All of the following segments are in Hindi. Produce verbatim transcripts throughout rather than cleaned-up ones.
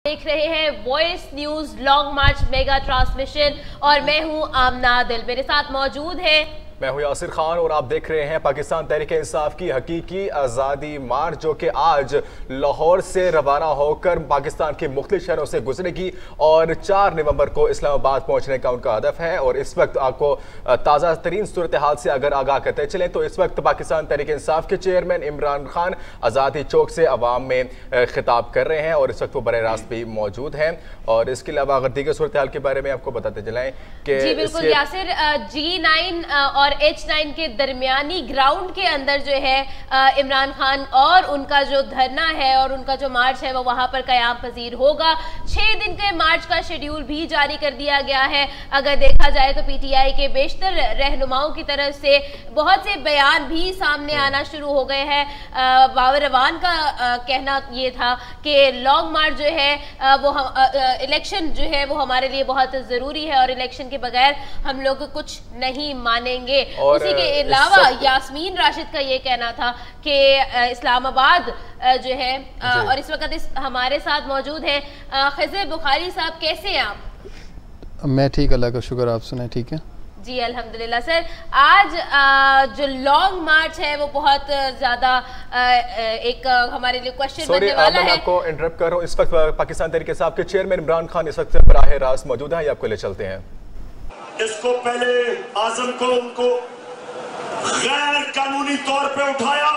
देख रहे हैं voice news long march mega transmission और मैं हूं आमना दिल। मेरे साथ मौजूद है मैं हूं यासिर खान और आप देख रहे हैं पाकिस्तान तहरीक इंसाफ की हकीकी आज़ादी मार्च, जो कि आज लाहौर से रवाना होकर पाकिस्तान के मुख्तलिफ शहरों से गुजरेगी और चार नवंबर को इस्लामाबाद पहुंचने का उनका हदफ है। और इस वक्त आपको ताज़ा तरीन सूरत हाल से अगर आगाह करते चलें तो इस वक्त पाकिस्तान तहरीक इंसाफ के चेयरमैन इमरान खान आज़ादी चौक से अवाम में खिताब कर रहे हैं और इस वक्त वो बरह रास्त भी मौजूद हैं। और इसके अलावा अगर दीगर सूरत हाल के बारे में आपको बताते चलाएं कि जी बिल्कुल यासिर, जी नाइन और एच नाइन के दरमियानी ग्राउंड के अंदर जो है इमरान खान और उनका जो धरना है और उनका जो मार्च है वो वहां पर कयाम पजीर होगा। छह दिन के मार्च का शेड्यूल भी जारी कर दिया गया है। अगर देखा जाए तो पीटीआई के बेशतर रहनुमाओं की तरफ से बहुत से बयान भी सामने आना शुरू हो गए हैं। बाबर रवान का आ, कहना ये था कि लॉन्ग मार्च जो है आ, वो हम, आ, आ, इलेक्शन जो है वो हमारे लिए बहुत जरूरी है और इलेक्शन के बगैर हम लोग कुछ नहीं मानेंगे। उसी के अलावा यास्मीन राशिद का ये कहना था कि इस्लामाबाद जो है और इस वक्त इस हमारे साथ मौजूद है खिज़र बुखारी साहब। कैसे हैं आप? मैं ठीक, अल्लाह का शुक्र। आप सुनाए? ठीक है जी अल्हम्दुलिल्लाह। सर, आज आ, जो लॉन्ग मार्च है वो बहुत ज्यादा एक हमारे लिए क्वेश्चन बनने वाला है। मैं आपको इंटरप्ट कर रहा हूँ। इस वक्त पाकिस्तान तहरीक इंसाफ के चेयरमैन इमरान खान इस वक्त बराह रास्त मौजूद हैं, आपको ले चलते हैं। इसको पहले आजम को उनको गैर कानूनी तौर पे उठाया,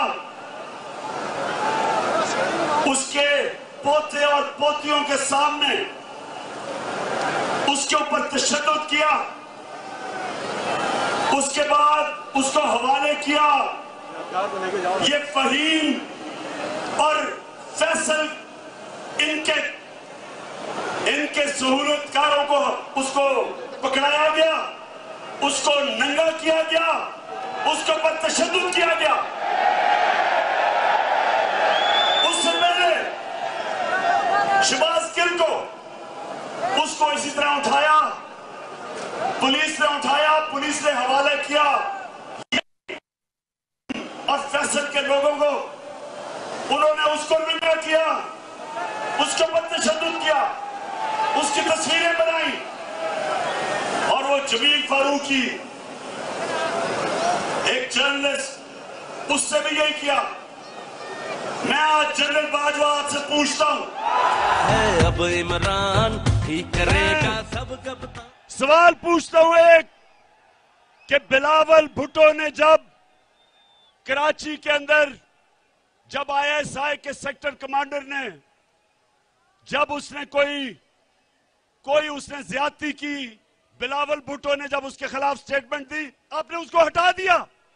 उसके पोते और पोतियों के सामने उसके ऊपर तशद्दुद किया, उसके बाद उसको हवाले किया। ये फहीम और फैसल इनके इनके सहूलतकारों को उसको पकड़ाया गया, उसको नंगा किया गया, उसके ऊपर तशद्दुद किया गया। उससे पहले शहबाज गिल को उसको इसी तरह उठाया, पुलिस ने उठाया, पुलिस ने हवाले किया और फैसल के लोगों को उन्होंने उसको नंगा किया, उसके ऊपर तशद्दुद किया, उसकी तस्वीरें बनाई और वो जमील फारूकी एक जर्नलिस्ट, उससे भी यही किया। मैं आज जनरल बाजवा आपसे पूछता हूं, अब इमरान ठीक करेगा सब कप्तान। सवाल पूछता हूं एक कि बिलावल भुट्टो ने जब कराची के अंदर जब आईएसआई के सेक्टर कमांडर ने जब उसने कोई कोई उसने ज्यादती की, बिलावल भुट्टो ने जब उसके खिलाफ स्टेटमेंट दी, आपने उसको हटा दिया।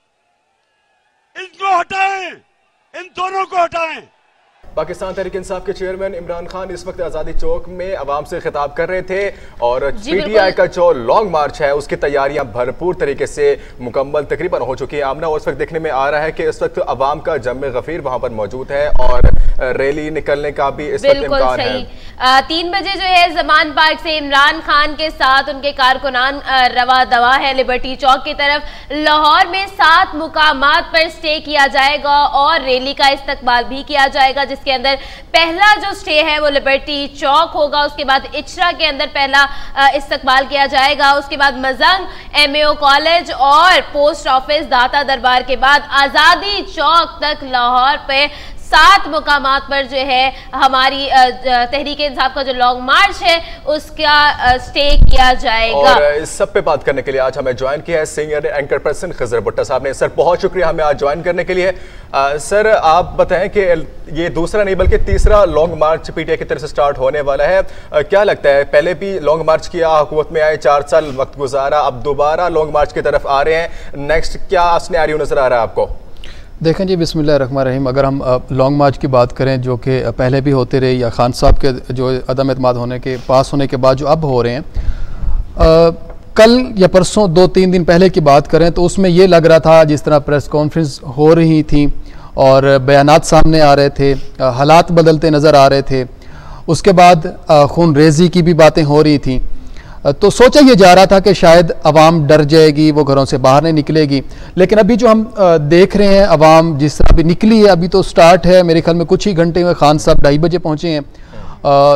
इनको हटाएं, इन दोनों को हटाएं। पाकिस्तान तहरीक इंसाफ के चेयरमैन इमरान खान इस वक्त आज़ादी चौक में अवाम से खिताब कर रहे थे और पीटीआई का जो लॉन्ग मार्च है उसकी तैयारियां भरपूर तरीके से मुकम्मल तकरीबन हो चुकी है। आमना उस वक्त देखने में आ रहा है कि इस वक्त अवाम का जम गफीर वहां पर मौजूद है और रैली निकलने का भी इस वक्त इम्कान है। तीन बजे जो है जमान पार्क से इमरान खान के साथ उनके कारकुनान रवा दवा है लिबर्टी चौक की तरफ। लाहौर में सात मुकामात पर स्टे किया जाएगा और रैली का इस्तकबाल भी किया जाएगा, जिसके अंदर पहला जो स्टे है वो लिबर्टी चौक होगा। उसके बाद इचरा के अंदर पहला इस्तकबाल किया जाएगा। उसके बाद मजंग एमएओ कॉलेज और पोस्ट ऑफिस दाता दरबार के बाद आजादी चौक तक लाहौर पे सात मुकामात पर जो है हमारी तहरीक इंसाफ का जो लॉन्ग मार्च है उसका स्टे किया जाएगा। और इस सब पे बात करने के लिए आज हमें ज्वाइन किया है senior anchor person Khizar Bhutto साहब ने। सर, बहुत शुक्रिया हमें आज ज्वाइन करने के लिए। आ, सर, आप बताएं कि ये दूसरा नहीं बल्कि तीसरा लॉन्ग मार्च पीटीआई की तरफ से स्टार्ट होने वाला है। आ, क्या लगता है, पहले भी लॉन्ग मार्च किया, हुकूमत में आए, चार साल वक्त गुजारा, अब दोबारा लॉन्ग मार्च की तरफ आ रहे हैं, नेक्स्ट क्या सिनेरियो नजर आ रहा है आपको? देखें जी, बिस्मिल्लाहिर्रहमानिर्रहीम, अगर हम लॉन्ग मार्च की बात करें जो कि पहले भी होते रहे या खान साहब के जो अदम एतमाद होने के पास होने के बाद जो अब हो रहे हैं, आ, कल या परसों दो तीन दिन पहले की बात करें तो उसमें ये लग रहा था जिस तरह प्रेस कॉन्फ्रेंस हो रही थी और बयानात सामने आ रहे थे, हालात बदलते नज़र आ रहे थे। उसके बाद खून रेजी की भी बातें हो रही थी, तो सोचा ये जा रहा था कि शायद अवाम डर जाएगी, वो घरों से बाहर नहीं निकलेगी। लेकिन अभी जो हम देख रहे हैं अवाम जिस तरह अभी निकली है, अभी तो स्टार्ट है, मेरे ख्याल में कुछ ही घंटे में खान साहब ढाई बजे पहुँचे हैं, तो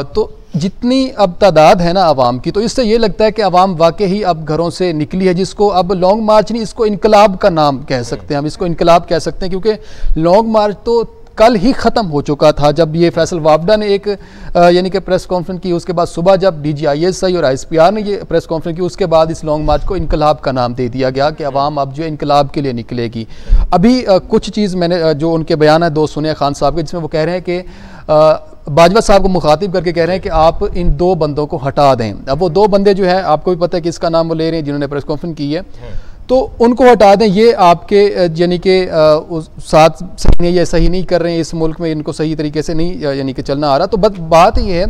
जितनी अब तादाद है ना आवाम की, तो इससे ये लगता है कि आवाम वाकई ही अब घरों से निकली है, जिसको अब लॉन्ग मार्च नहीं, इसको इनकलाब का नाम कह सकते हैं हम, इसको इनकलाब कह सकते हैं, क्योंकि लॉन्ग मार्च तो कल ही ख़त्म हो चुका था जब ये फैसल वावडा ने एक यानी कि प्रेस कॉन्फ्रेंस की। उसके बाद सुबह जब D G I S I और आई एस पी आर ने ये प्रेस कॉन्फ्रेंस की, उसके बाद इस लॉन्ग मार्च को इनकलाब का नाम दे दिया गया कि अवाम अब जो इनकलाब के लिए निकलेगी। अभी आ, कुछ चीज़ मैंने आ, जो उनके बयान है दो सुने खान साहब के, जिसमें वो कह रहे हैं कि बाजवा साहब को मुखातिब करके कह रहे हैं कि आप इन दो बंदों को हटा दें। अब वो दो बंदे जो है, आपको भी पता है कि इसका नाम वो ले रहे हैं जिन्होंने प्रेस कॉन्फ्रेंस की है, तो उनको हटा दें। ये आपके यानी कि साथ सही नहीं, ये सही नहीं कर रहे हैं, इस मुल्क में इनको सही तरीके से नहीं यानी कि चलना आ रहा। तो बस बात ये है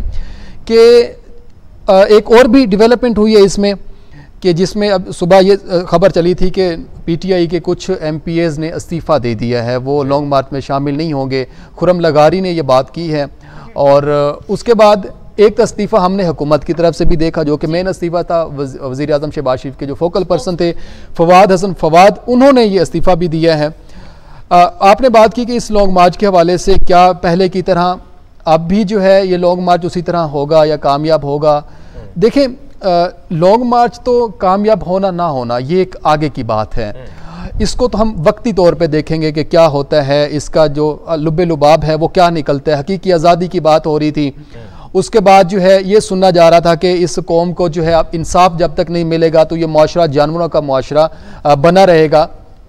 कि एक और भी डेवलपमेंट हुई है इसमें, कि जिसमें अब सुबह ये खबर चली थी कि पी टी आई के कुछ एम पी एज़ ने इस्तीफ़ा दे दिया है, वो लॉन्ग मार्च में शामिल नहीं होंगे। खुरम लगारी ने ये बात की है, और उसके बाद एक इस्तीफ़ा हमने हुकूमत की तरफ से भी देखा, जो कि मेन इस्तीफ़ा था वज़ीर आज़म शहबाज शरीफ के जो फोकल पर्सन थे फवाद हसन फवाद, उन्होंने ये इस्तीफ़ा भी दिया है। आ, आपने बात की कि इस लॉन्ग मार्च के हवाले से क्या पहले की तरह अब भी जो है ये लॉन्ग मार्च उसी तरह होगा या कामयाब होगा? देखें, लॉन्ग मार्च तो कामयाब होना ना होना ये एक आगे की बात है, इसको तो हम वक्ती तौर पे देखेंगे कि क्या होता है, इसका जो लुब्बे लुबाब है वो क्या निकलता है। हकीकी आज़ादी की बात हो रही थी, उसके बाद जो है ये सुनना जा रहा था कि इस कौम को जो है अब इंसाफ जब तक नहीं मिलेगा तो ये मुआशरा जानवरों का मुआशरा बना रहेगा।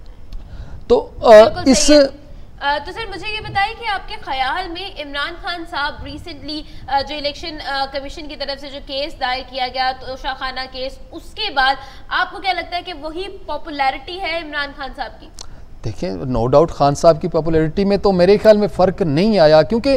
तो इस आ, तो सर मुझे ये बताइए कि आपके ख्याल में इमरान खान साहब रिसेंटली जो इलेक्शन कमीशन की तरफ से जो केस दायर किया गया, तो शाखाना केस, उसके बाद आपको क्या लगता है कि वही पॉपुलैरिटी है इमरान खान साहब की? देखिए, नो डाउट खान साहब की पॉपुलैरिटी में तो मेरे ख्याल में फ़र्क नहीं आया, क्योंकि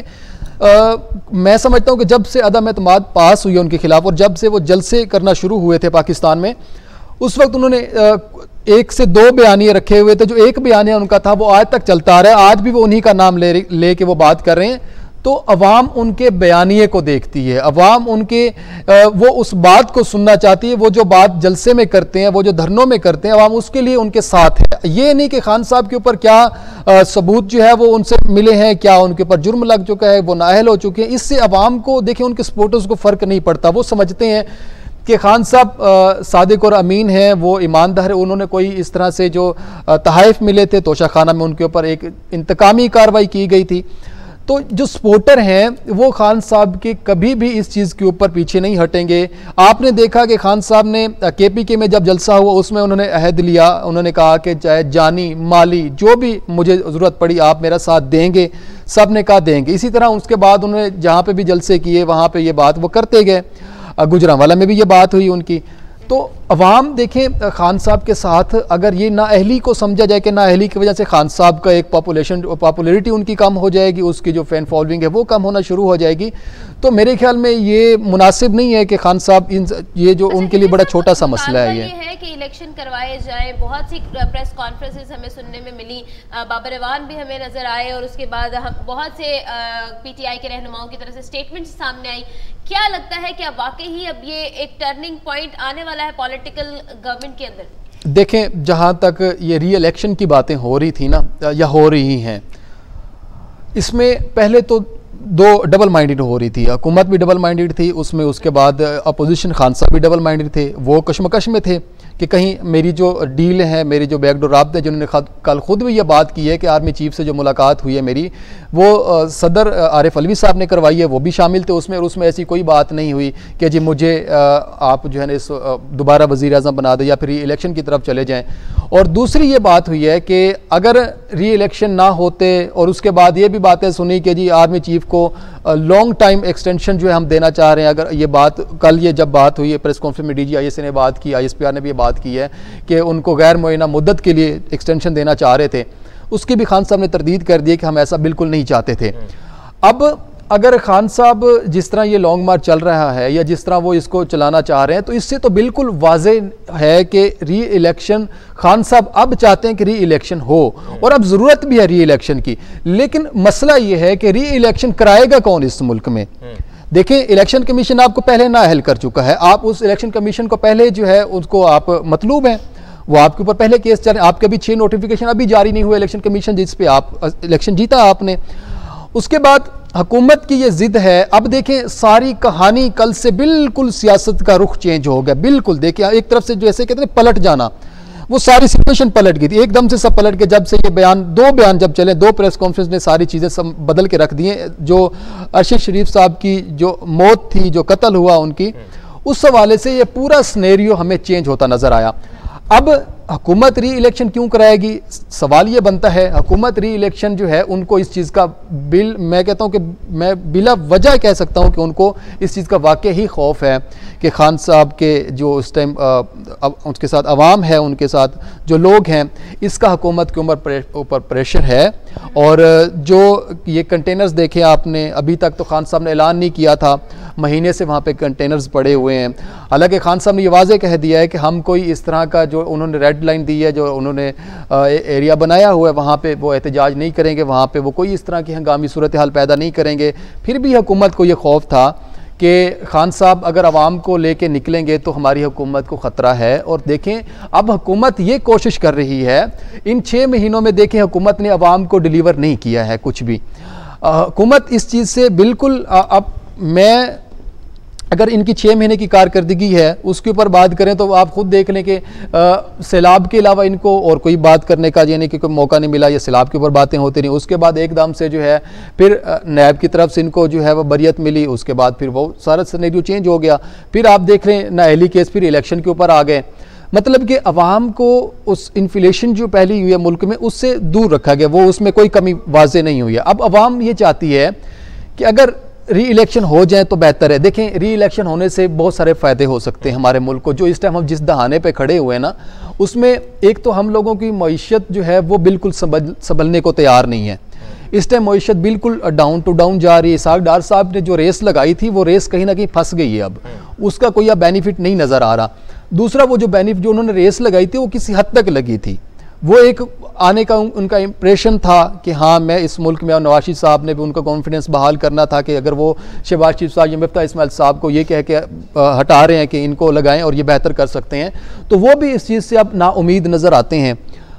आ, मैं समझता हूँ कि जब से अदम एतमाद पास हुई उनके खिलाफ और जब से वो जलसे करना शुरू हुए थे पाकिस्तान में, उस वक्त उन्होंने आ, एक से दो बयानिए रखे हुए थे। जो एक बयानिया उनका था वो आज तक चलता आ रहा है, आज भी वो उन्हीं का नाम ले ले के वो बात कर रहे हैं। तो अवाम उनके बयानिए को देखती है, अवाम उनके आ, वो उस बात को सुनना चाहती है, वो जो बात जलसे में करते हैं, वो जो धरनों में करते हैं, अवाम उसके लिए उनके साथ है। ये नहीं कि खान साहब के ऊपर क्या आ, सबूत जो है वो उनसे मिले हैं, क्या उनके ऊपर जुर्म लग चुका है, वो नाअहल हो चुके हैं, इससे अवाम को देखें उनके सपोर्टर्स को फ़र्क नहीं पड़ता। वो समझते हैं कि खान साहब सादिक और अमीन हैं, वो ईमानदार है। उन्होंने कोई इस तरह से जो तहाइफ मिले थे तोशाखाना में, उनके ऊपर एक इंतकामी कार्रवाई की गई थी। तो जो सपोर्टर हैं वो खान साहब के कभी भी इस चीज़ के ऊपर पीछे नहीं हटेंगे। आपने देखा कि खान साहब ने के पी के में जब जलसा हुआ उसमें उन्होंने अहद लिया, उन्होंने कहा कि चाहे जानी माली जो भी मुझे ज़रूरत पड़ी आप मेरा साथ देंगे, सब ने कहा देंगे। इसी तरह उसके बाद उन्होंने जहाँ पे भी जलसे किए वहाँ पे ये बात वो करते गए। गुजरांवाला में भी ये बात हुई उनकी। तो अवाम देखें खान साहब के साथ, अगर ये नाअहली को समझा जाए कि नाअहली की वजह से खान साहब का एक पॉपुलेशन पॉपुलैरिटी उनकी कम हो जाएगी, उसकी जो फैन फॉलोइंग है वो कम होना शुरू हो जाएगी, तो मेरे ख्याल में ये मुनासिब नहीं है कि खान साहब इन ये जो उनके लिए बड़ा छोटा सा मसला है। ये है कि इलेक्शन करवाए जाए, बहुत सी प्रेस कॉन्फ्रेंसेस हमें सुनने में मिली, बाबर अवान भी हमें नजर आए, और उसके बाद हम बहुत से पी टी आई के रहनुमाओं की तरफ से स्टेटमेंट सामने आई। क्या लगता है कि अब वाकई ही अब ये एक टर्निंग पॉइंट आने वाला है पॉलिटिकल गवर्नमेंट के अंदर? देखें, जहाँ तक ये री इलेक्शन की बातें हो रही थी ना या हो रही हैं, इसमें पहले तो दो डबल माइंडेड हो रही थी, हुकूमत भी डबल माइंडेड थी उसमें, उसके बाद अपोजिशन खान साहब भी डबल माइंडेड थे। वो कशमकश में थे कि कहीं मेरी जो डील है, मेरी जो बैकडोर राब्ते, जिन्होंने कल खुद भी ये बात की है कि आर्मी चीफ से जो मुलाकात हुई है मेरी, वो आ, सदर आरिफ अलवी साहब ने करवाई है, वो भी शामिल थे उसमें, और उसमें ऐसी कोई बात नहीं हुई कि जी मुझे आ, आप जो है ना इस दोबारा वज़ीर आज़म बना दें या फिर री इलेक्शन की तरफ चले जाएँ। और दूसरी ये बात हुई है कि अगर री इलेक्शन ना होते और उसके बाद ये भी बातें सुनी कि जी आर्मी चीफ को लॉन्ग टाइम एक्सटेंशन जो है हम देना चाह रहे हैं। अगर ये बात कल ये जब बात हुई है प्रेस कॉन्फ्रेंस में, डी जी आई एस ने बात की, आई एस पी आर ने भी ये बात की है कि उनको गैर मुअय्यना मुद्दत के लिए एक्सटेंशन देना चाह रहे थे, उसकी भी खान साहब ने तरदीद कर दी कि हम ऐसा बिल्कुल नहीं चाहते थे। अब अगर खान साहब जिस तरह ये लॉन्ग मार्च चल रहा है या जिस तरह वो इसको चलाना चाह रहे हैं, तो इससे तो बिल्कुल वाज़े है कि री इलेक्शन खान साहब अब चाहते हैं कि री इलेक्शन हो, और अब ज़रूरत भी है री इलेक्शन की। लेकिन मसला ये है कि री इलेक्शन कराएगा कौन इस मुल्क में? देखिए, इलेक्शन कमीशन आपको पहले नाअहल कर चुका है, आप उस इलेक्शन कमीशन को पहले जो है उसको आप मतलूब हैं, वो आपके ऊपर पहले केस चल, आपके अभी छः नोटिफिकेशन अभी जारी नहीं हुए इलेक्शन कमीशन जिस पे आप इलेक्शन जीता आपने। उसके बाद हुकूमत की ये जिद है। अब देखें सारी कहानी कल से बिल्कुल सियासत का रुख चेंज हो गया, बिल्कुल। देखिए एक तरफ से जैसे कहते हैं पलट जाना, वो सारी सिचुएशन पलट गई थी एकदम से, सब पलट के जब से ये बयान, दो बयान जब चले, दो प्रेस कॉन्फ्रेंस ने सारी चीज़ें सब बदल के रख दिए। जो अरशद शरीफ साहब की जो मौत थी, जो कत्ल हुआ उनकी, उस हवाले से ये पूरा स्नेरियो हमें चेंज होता नजर आया। अब हुकूमत री इलेक्शन क्यों कराएगी? सवाल ये बनता है, हुकूमत री इलेक्शन जो है उनको इस चीज़ का बिल, मैं कहता हूँ कि मैं बिला वजह कह सकता हूँ कि उनको इस चीज़ का वाकई ही खौफ है कि खान साहब के जो उस टाइम उसके साथ अवाम है, उनके साथ जो लोग हैं, इसका हुकूमत के ऊपर ऊपर प्रेशर है। और जो ये कंटेनर्स देखे आपने, अभी तक तो खान साहब ने ऐलान नहीं किया था, महीने से वहाँ पे कंटेनर्स पड़े हुए हैं। हालांकि खान साहब ने ये वाज़े कह दिया है कि हम कोई इस तरह का जो उन्होंने रेड लाइन दी है, जो उन्होंने एरिया बनाया हुआ है, वहाँ पे वो एहतजाज नहीं करेंगे, वहाँ पे वो कोई इस तरह की हंगामी सूरत हाल पैदा नहीं करेंगे। फिर भी हुकूमत को ये खौफ था कि खान साहब अगर आवाम को लेके निकलेंगे तो हमारी हुकूमत को ख़तरा है। और देखें अब हुकूमत ये कोशिश कर रही है, इन छः महीनों में देखें हुकूमत ने आवाम को डिलीवर नहीं किया है कुछ भी। हुकूमत इस चीज़ से बिल्कुल, अब मैं अगर इनकी छः महीने की कारकर्दगी है उसके ऊपर बात करें तो आप खुद देख लें कि सैलाब के अलावा इनको और कोई बात करने का यानी कि कोई मौका नहीं मिला, या सैलाब के ऊपर बातें होती रहीं। उसके बाद एकदम से जो है फिर नैब की तरफ से इनको जो है वो बरियत मिली, उसके बाद फिर वो सारा सिनेरियो चेंज हो गया। फिर आप देख रहे हैं नाअहली केस, फिर इलेक्शन के ऊपर आ गए। मतलब कि अवाम को उस इन्फ्लेशन जो पहली हुई है मुल्क में उससे दूर रखा गया, वो उसमें कोई कमी वाजे नहीं हुई है। अब अवाम ये चाहती है कि अगर री इलेक्शन हो जाए तो बेहतर है। देखें री इलेक्शन होने से बहुत सारे फ़ायदे हो सकते हैं हमारे मुल्क को। जो इस टाइम हम जिस दहाने पे खड़े हुए हैं ना, उसमें एक तो हम लोगों की मईशत जो है वो बिल्कुल संभल संभलने को तैयार नहीं है। इस टाइम मईशत बिल्कुल डाउन टू डाउन जा रही है। इसाक डार साहब ने जो रेस लगाई थी वो रेस कहीं ना कहीं फंस गई है, अब उसका कोई अब बेनिफिट नहीं नज़र आ रहा। दूसरा, वो जो बेनिफिट जो उन्होंने रेस लगाई थी वो किसी हद तक लगी थी, वो एक आने का उनका इम्प्रेशन था कि हाँ मैं इस मुल्क में, और नवाज शरीफ साहब ने भी उनका कॉन्फिडेंस बहाल करना था कि अगर वो शहबाज शरीफ साहब या मिफ्ताह इस्माइल साहब को ये कह के हटा रहे हैं कि इनको लगाएं और ये बेहतर कर सकते हैं, तो वो भी इस चीज़ से अब नाउमीद नज़र आते हैं।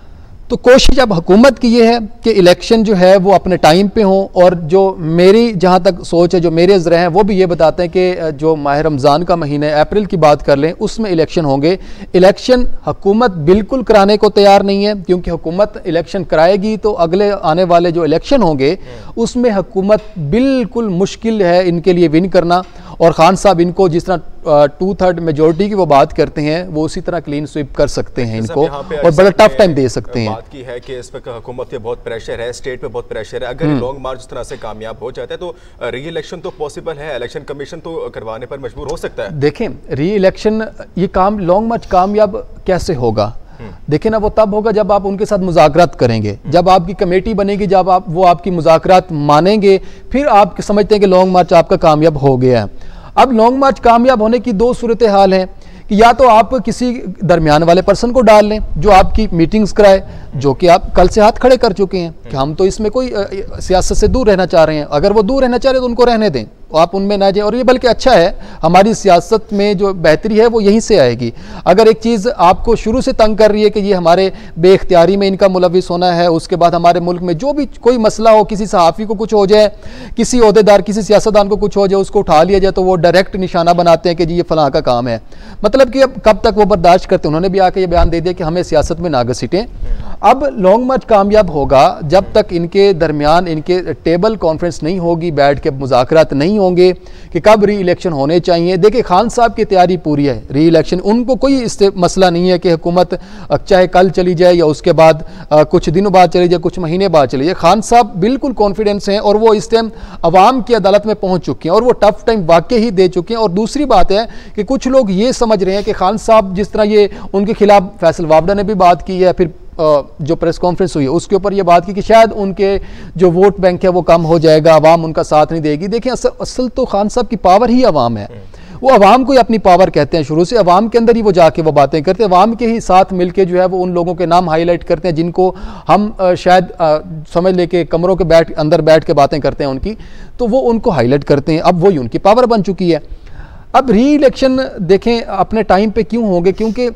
तो कोशिश अब हुकूमत की ये है कि इलेक्शन जो है वो अपने टाइम पे हो। और जो मेरी जहाँ तक सोच है, जो मेरे ज़रा हैं, वो भी ये बताते हैं कि जो माह रमज़ान का महीना है, अप्रैल की बात कर लें, उसमें इलेक्शन होंगे। इलेक्शन हुकूमत बिल्कुल कराने को तैयार नहीं है, क्योंकि हुकूमत इलेक्शन कराएगी तो अगले आने वाले जो इलेक्शन होंगे उसमें हुकूमत बिल्कुल मुश्किल है इनके लिए विन करना। और खान साहब इनको जिस तरह टू थर्ड मेजोरिटी की वो बात करते हैं, वो उसी तरह क्लीन स्वीप कर सकते हैं इनको, और बड़ा टफ टाइम दे सकते हैं। बात की है कि इस वक्त हुकूमत पे बहुत प्रेशर है, स्टेट पे बहुत प्रेशर है। अगर लॉन्ग मार्च इस तरह से कामयाब हो जाता है तो री इलेक्शन तो पॉसिबल है, इलेक्शन कमीशन तो करवाने पर मजबूर हो सकता है। देखें री इलेक्शन, ये काम लॉन्ग मार्च कामयाब कैसे होगा? देखिए ना, वो तब होगा जब आप उनके साथ मुज़ाकरात करेंगे, जब आपकी कमेटी बनेगी, जब आप वो आपकी मुज़ाकरात मानेंगे, फिर आप समझते हैं कि लॉन्ग मार्च आपका कामयाब हो गया है। अब लॉन्ग मार्च कामयाब होने की दो सूरत हाल हैं कि या तो आप किसी दरमियान वाले पर्सन को डाल लें जो आपकी मीटिंग्स कराए, जो कि आप कल से हाथ खड़े कर चुके हैं कि हम तो इसमें कोई सियासत से दूर रहना चाह रहे हैं। अगर वो दूर रहना चाह रहे हैं तो उनको रहने दें, आप उनमें ना जाए। और ये बल्कि अच्छा है, हमारी सियासत में जो बेहतरी है वो यहीं से आएगी। अगर एक चीज़ आपको शुरू से तंग कर रही है कि ये हमारे बेख्तियारी में इनका मुलविस होना है, उसके बाद हमारे मुल्क में जो भी कोई मसला हो, किसी सहाफ़ी को कुछ हो जाए, किसी ओहदेदार, किसी सियासतदान को कुछ हो जाए, उसको उठा लिया जाए, तो वो डायरेक्ट निशाना बनाते हैं कि जी ये फलां का काम है। मतलब कि अब कब तक वो बर्दाश्त करते हैं? उन्होंने भी आके ये बयान दे दिया कि हमें सियासत में ना घसीटें। अब लॉन्ग मार्च कामयाब होगा जब तक इनके दरमियान इनके टेबल कॉन्फ्रेंस नहीं होगी, बैठ के मुज़ाकरात नहीं होंगे कि कब री इलेक्शन होने चाहिए। देखिए खान साहब की तैयारी पूरी है, री इलेक्शन उनको कोई इससे मसला नहीं है कि हुकूमत चाहे कल चली जाए या उसके बाद आ, कुछ दिनों बाद चली जाए, कुछ महीने बाद चली जाए। खान साहब बिल्कुल कॉन्फिडेंस हैं और वो इस टाइम अवाम की अदालत में पहुंच चुके हैं और वो टफ टाइम वाकई ही दे चुके हैं। और दूसरी बात है कि कुछ लोग ये समझ रहे हैं कि खान साहब जिस तरह ये उनके खिलाफ फैसल वावडा ने भी बात की है, फिर जो प्रेस कॉन्फ्रेंस हुई है उसके ऊपर ये बात की कि शायद उनके जो वोट बैंक है वो कम हो जाएगा, अवाम उनका साथ नहीं देगी। देखिए असल, असल तो खान साहब की पावर ही अवाम है, वो अवाम को ही अपनी पावर कहते हैं, शुरू से अवाम के अंदर ही वो जाके वो बातें करते हैं, अवाम के ही साथ मिलके जो है वो उन लोगों के नाम हाईलाइट करते हैं जिनको हम शायद समझ ले के कमरों के बैठ अंदर बैठ के बातें करते हैं उनकी, तो वो उनको हाईलाइट करते हैं। अब वही उनकी पावर बन चुकी है। अब री इलेक्शन देखें अपने टाइम पे क्यों होंगे, क्योंकि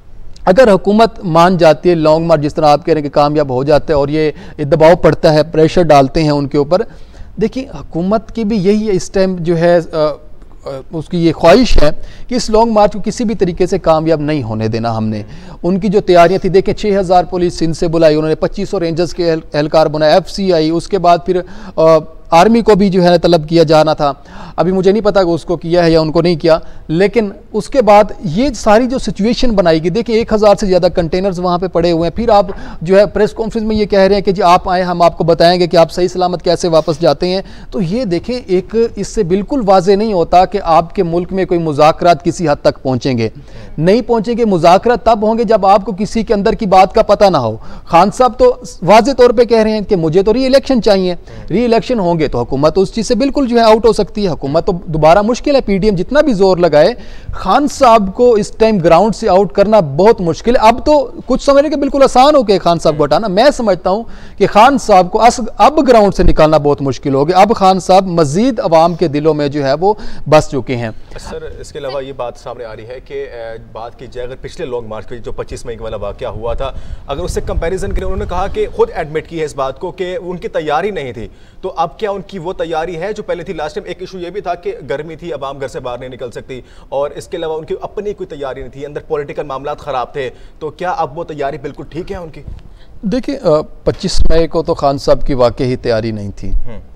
अगर हुकूमत मान जाती है, लॉन्ग मार्च जिस तरह आप कह रहे हैं कि कामयाब हो जाता है और ये दबाव पड़ता है, प्रेशर डालते हैं उनके ऊपर, देखिए हुकूमत की भी यही इस टाइम जो है आ, उसकी ये ख्वाहिश है कि इस लॉन्ग मार्च को किसी भी तरीके से कामयाब नहीं होने देना हमने। उनकी जो तैयारियां थी, देखें छः हज़ार पुलिस सिंध से बुलाई, उन्होंने पच्चीस सौ रेंजर्स के एहलकार बनाए, एफ सी आई, उसके बाद फिर आ, आर्मी को भी जो है तलब किया जाना था। अभी मुझे नहीं पता कि उसको किया है या उनको नहीं किया, लेकिन उसके बाद ये सारी जो सिचुएशन बनाई गई, देखिए एक हज़ार से ज़्यादा कंटेनर्स वहाँ पे पड़े हुए हैं। फिर आप जो है प्रेस कॉन्फ्रेंस में ये कह रहे हैं कि जी आप आए, हम आपको बताएंगे कि आप सही सलामत कैसे वापस जाते हैं। तो ये देखें, एक इससे बिल्कुल वाजे नहीं होता कि आपके मुल्क में कोई मुज़ाकरात किसी हद तक पहुँचेंगे, नहीं पहुँचेंगे। मुज़ाकरात तब होंगे जब आपको किसी के अंदर की बात का पता ना हो। खान साहब तो वाजे तौर पर कह रहे हैं कि मुझे तो री इलेक्शन चाहिए, री इलेक्शन होंगे तो हुकूमत उस चीज़ से बिल्कुल जो है आउट हो सकती है। हुकूमत तो दोबारा मुश्किल है, पीडीएम जितना भी जोर लगाए, खान साहब को इस टाइम ग्राउंड से आउट करना बहुत मुश्किल है। अब तो कुछ समझने के बिल्कुल आसान हो गया खान साहब को हटाना। मैं समझता हूं कि खान साहब को अब ग्राउंड से निकालना बहुत मुश्किल हो गया। अब खान साहब मजीद अवाम के दिलों में जो है वो बस चुके हैं। सर, इसके अलावा ये बात सामने आ रही है कि बात की जाए अगर पिछले लॉन्ग मार्च के जो पच्चीस मई वाला वाकया हुआ था, अगर उससे कंपैरिजन करें, उन्होंने कहा कि खुद एडमिट की है इस बात को कि उनकी तैयारी नहीं थी। तो अब क्या उनकी वो तैयारी है जो पहले थी? लास्ट टाइम एक इशू ये भी था कि गर्मी थी, आवाम घर से बाहर नहीं निकल सकती, और इसके अलावा उनकी अपनी कोई तैयारी नहीं थी, अंदर पॉलिटिकल मामलात खराब थे। तो क्या अब वो तैयारी बिल्कुल ठीक है उनकी? देखिए, पच्चीस मई को तो खान साहब की वाकई ही तैयारी नहीं थी।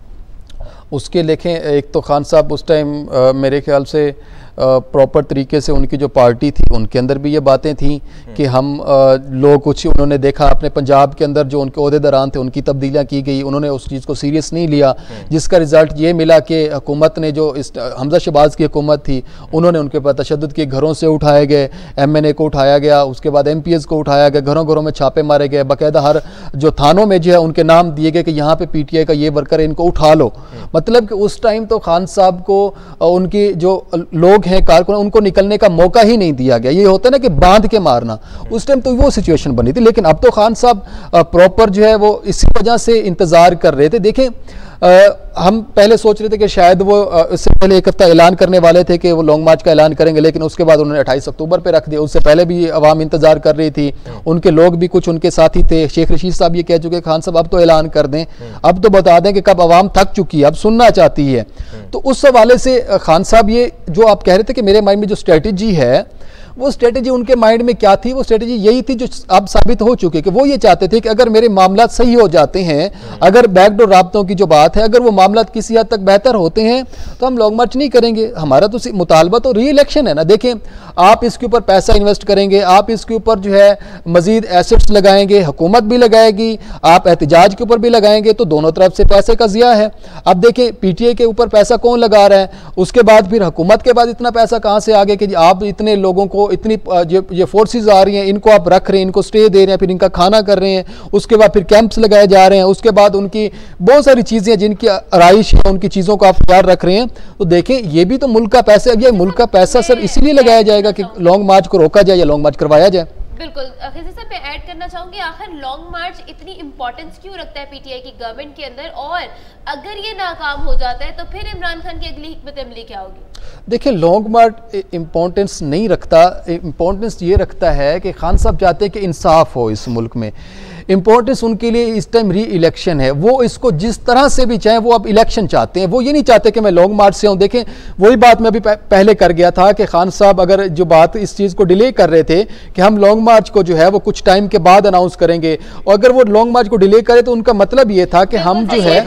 उसके लेखें, एक तो खान साहब उस टाइम मेरे ख्याल से प्रॉपर तरीके से उनकी जो पार्टी थी उनके अंदर भी ये बातें थी कि हम आ, लोग कुछ उन्होंने देखा अपने पंजाब के अंदर जो उनके ओहदेदारान थे उनकी तब्दीलियाँ की गई, उन्होंने उस चीज़ को सीरियस नहीं लिया, जिसका रिजल्ट ये मिला कि हुकूमत ने जो इस हमजा शहबाज की हुकूमत थी उन्होंने उनके ऊपर तशद्दुद किए, घरों से उठाए गए, एम एन ए को उठाया गया, उसके बाद एम पी एस को उठाया गया, घरों घरों में छापे मारे गए, बाकायदा हर जो थानों में जो है उनके नाम दिए गए कि यहाँ पे पी टी आई का ये वर्कर है, इनको उठा लो। मतलब कि उस टाइम तो खान साहब को उनकी जो लोग हैं कारकुन, उनको निकलने का मौका ही नहीं दिया गया। ये होता है ना कि बांध के मारना, उस टाइम तो वो सिचुएशन बनी थी। लेकिन अब तो खान साहब प्रॉपर जो है वो इसी वजह से इंतजार कर रहे थे। देखें, आ, हम पहले सोच रहे थे कि शायद वो इससे पहले एक हफ्ता ऐलान करने वाले थे कि वो लॉन्ग मार्च का ऐलान करेंगे, लेकिन उसके बाद उन्होंने अट्ठाईस अक्टूबर पे रख दिया। उससे पहले भी अवाम इंतजार कर रही थी, उनके लोग भी कुछ उनके साथी थे। शेख रशीद साहब ये कह चुके खान साहब अब तो ऐलान कर दें, अब तो बता दें कि कब अवाम थक चुकी है, अब सुनना चाहती है। तो उस हवाले से खान साहब ये जो आप कह रहे थे कि मेरे माइंड में जो स्ट्रेटेजी है, वो स्ट्रेटेजी उनके माइंड में क्या थी? वो स्ट्रेटेजी यही थी जो अब साबित हो चुकी है कि वो ये चाहते थे कि अगर मेरे मामला सही हो जाते हैं, अगर बैकडोर राब्तों की जो बात है, अगर वो मामला किसी हद तक बेहतर होते हैं तो हम लॉन्ग मार्च नहीं करेंगे। हमारा तो मुतालबा तो री इलेक्शन है ना। देखें, आप इसके ऊपर पैसा इन्वेस्ट करेंगे, आप इसके ऊपर जो है मजीद एसेट्स लगाएंगे, हुकूमत भी लगाएगी, आप एहतजाज के ऊपर भी लगाएंगे, तो दोनों तरफ से पैसे का ज़िया है। अब देखें, पी टी आई के ऊपर पैसा कौन लगा रहा है, उसके बाद फिर हुकूमत के बाद इतना पैसा कहाँ से आ गया कि आप इतने लोगों को, इतनी ये, ये फोर्सेस आ रही हैं, इनको आप रख रहे हैं, इनको स्टे दे रहे हैं, फिर इनका खाना कर रहे हैं, उसके बाद फिर कैंप्स लगाए जा रहे हैं, उसके बाद उनकी बहुत सारी चीज़ें जिनकी आराइश है, उनकी चीज़ों को आप तैयार रख रहे हैं। तो देखें, ये भी तो मुल्क का पैसा है। ये मुल्क का पैसा सर इसीलिए लगाया जाएगा कि लॉन्ग मार्च को रोका जाए या लॉन्ग मार्च करवाया जाए। बिल्कुल, खिज़र साहब मैं ऐड करना चाहूंगी, आखिर लॉन्ग मार्च इतनी इंपॉर्टेंस क्यों रखता है पीटीआई की गवर्नमेंट के अंदर, और अगर ये नाकाम हो जाता है तो फिर इमरान खान की अगली हिकमत अमली क्या होगी? देखिए, लॉन्ग मार्च इम्पोर्टेंस नहीं रखता, इम्पोर्टेंस ये रखता है कि खान साहब चाहते हैं कि इंसाफ हो इस मुल्क में। इंपॉर्टेंस उनके लिए इस टाइम री इलेक्शन है। वो इसको जिस तरह से भी चाहे, वो अब इलेक्शन चाहते हैं, वो ये नहीं चाहते कि मैं लॉन्ग मार्च से हूँ। देखें, वही बात मैं अभी पहले कर गया था कि खान साहब अगर जो बात इस चीज़ को डिले कर रहे थे कि हम लॉन्ग मार्च को जो है वो कुछ टाइम के बाद अनाउंस करेंगे, और अगर वो लॉन्ग मार्च को डिले करे तो उनका मतलब ये था कि हम जो है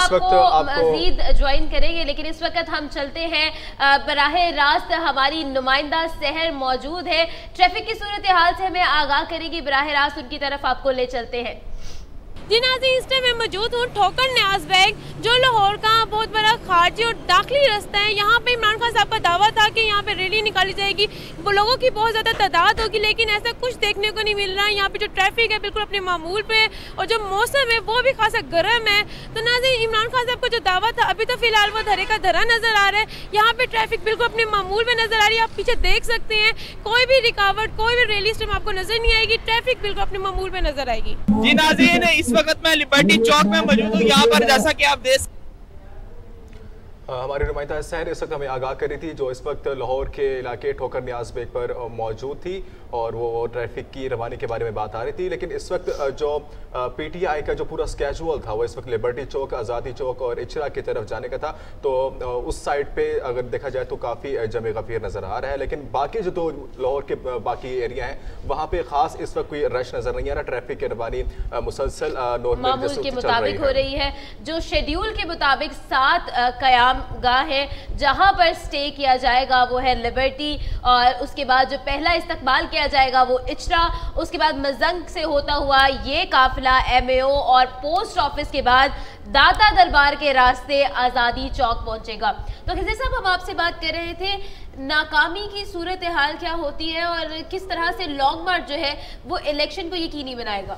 मजीद ज्वाइन करेंगे। लेकिन इस वक्त हम चलते हैं, बराहे रास्त हमारी नुमाइंदा सहर मौजूद है, ट्रैफिक की सूरत हाल से हमें आगाह करेगी, बराहे रास्त उनकी तरफ आपको ले चलते हैं। जी नाज़रीन, इस टाइम मैं मौजूद हूँ ठोकर न्याज बैग, जो लाहौर का बहुत बड़ा खारजी और दाखिली रास्ता है। यहाँ पे इमरान खान साहब का दावा था कि यहाँ पे रैली निकाली जाएगी, वो लोगों की बहुत ज़्यादा तादाद होगी, लेकिन ऐसा कुछ देखने को नहीं मिल रहा है। यहाँ पे जो ट्रैफिक है बिल्कुल अपने मामूल पे, और जो मौसम है वो भी खासा गर्म है। तो नाज़रीन, इमरान खान साहब का जो दावा था अभी तो फिलहाल वो धरे का धरा नज़र आ रहा है। यहाँ पे ट्रैफिक बिल्कुल अपने मामूल में नज़र आ रही है, आप पीछे देख सकते हैं, कोई भी रुकावट, कोई भी रैली इस टाइम आपको नज़र नहीं आएगी, ट्रैफिक बिल्कुल अपने मामूल में नज़र आएगी। जी नाज़रीन, इस वक्त मैं लिबर्टी चौक में मौजूद हूँ। यहाँ पर जैसा कि आप देख हमारी नुमाइंदा सहर इस वक्त हमें आगाह कर रही थी, जो इस वक्त लाहौर के इलाके ठोकर न्याज बेग पर मौजूद थी और वो ट्रैफिक की रवानी के बारे में बात आ रही थी। लेकिन इस वक्त जो पीटीआई का जो पूरा स्केजुअल था वो इस वक्त लिबर्टी चौक, आज़ादी चौक और इचरा की तरफ जाने का था। तो उस साइड पे अगर देखा जाए तो काफ़ी जमे गफीर नज़र आ रहा है, लेकिन बाकी जो तो लाहौर के बाकी एरिया हैं वहाँ पे खास इस वक्त कोई रश नज़र नहीं आ रहा। ट्रैफिक की रवानी मुसलसल मामूल के मुताबिक हो रही है। जो शेड्यूल के मुताबिक सात कयाम गाह है जहां पर स्टे किया जाएगा वो है लिबर्टी, और उसके बाद जो पहला इस्तकबाल किया जाएगा वो इचरा, उसके बाद मजंग से होता हुआ ये काफिला एमएओ और पोस्ट ऑफिस के बाद दाता दरबार के रास्ते आज़ादी चौक पहुंचेगा। तो खिज़र साहब, हम आपसे बात कर रहे थे नाकामी की सूरत हाल क्या होती है और किस तरह से लॉन्ग मार्च जो है वो इलेक्शन को यकीनी बनाएगा।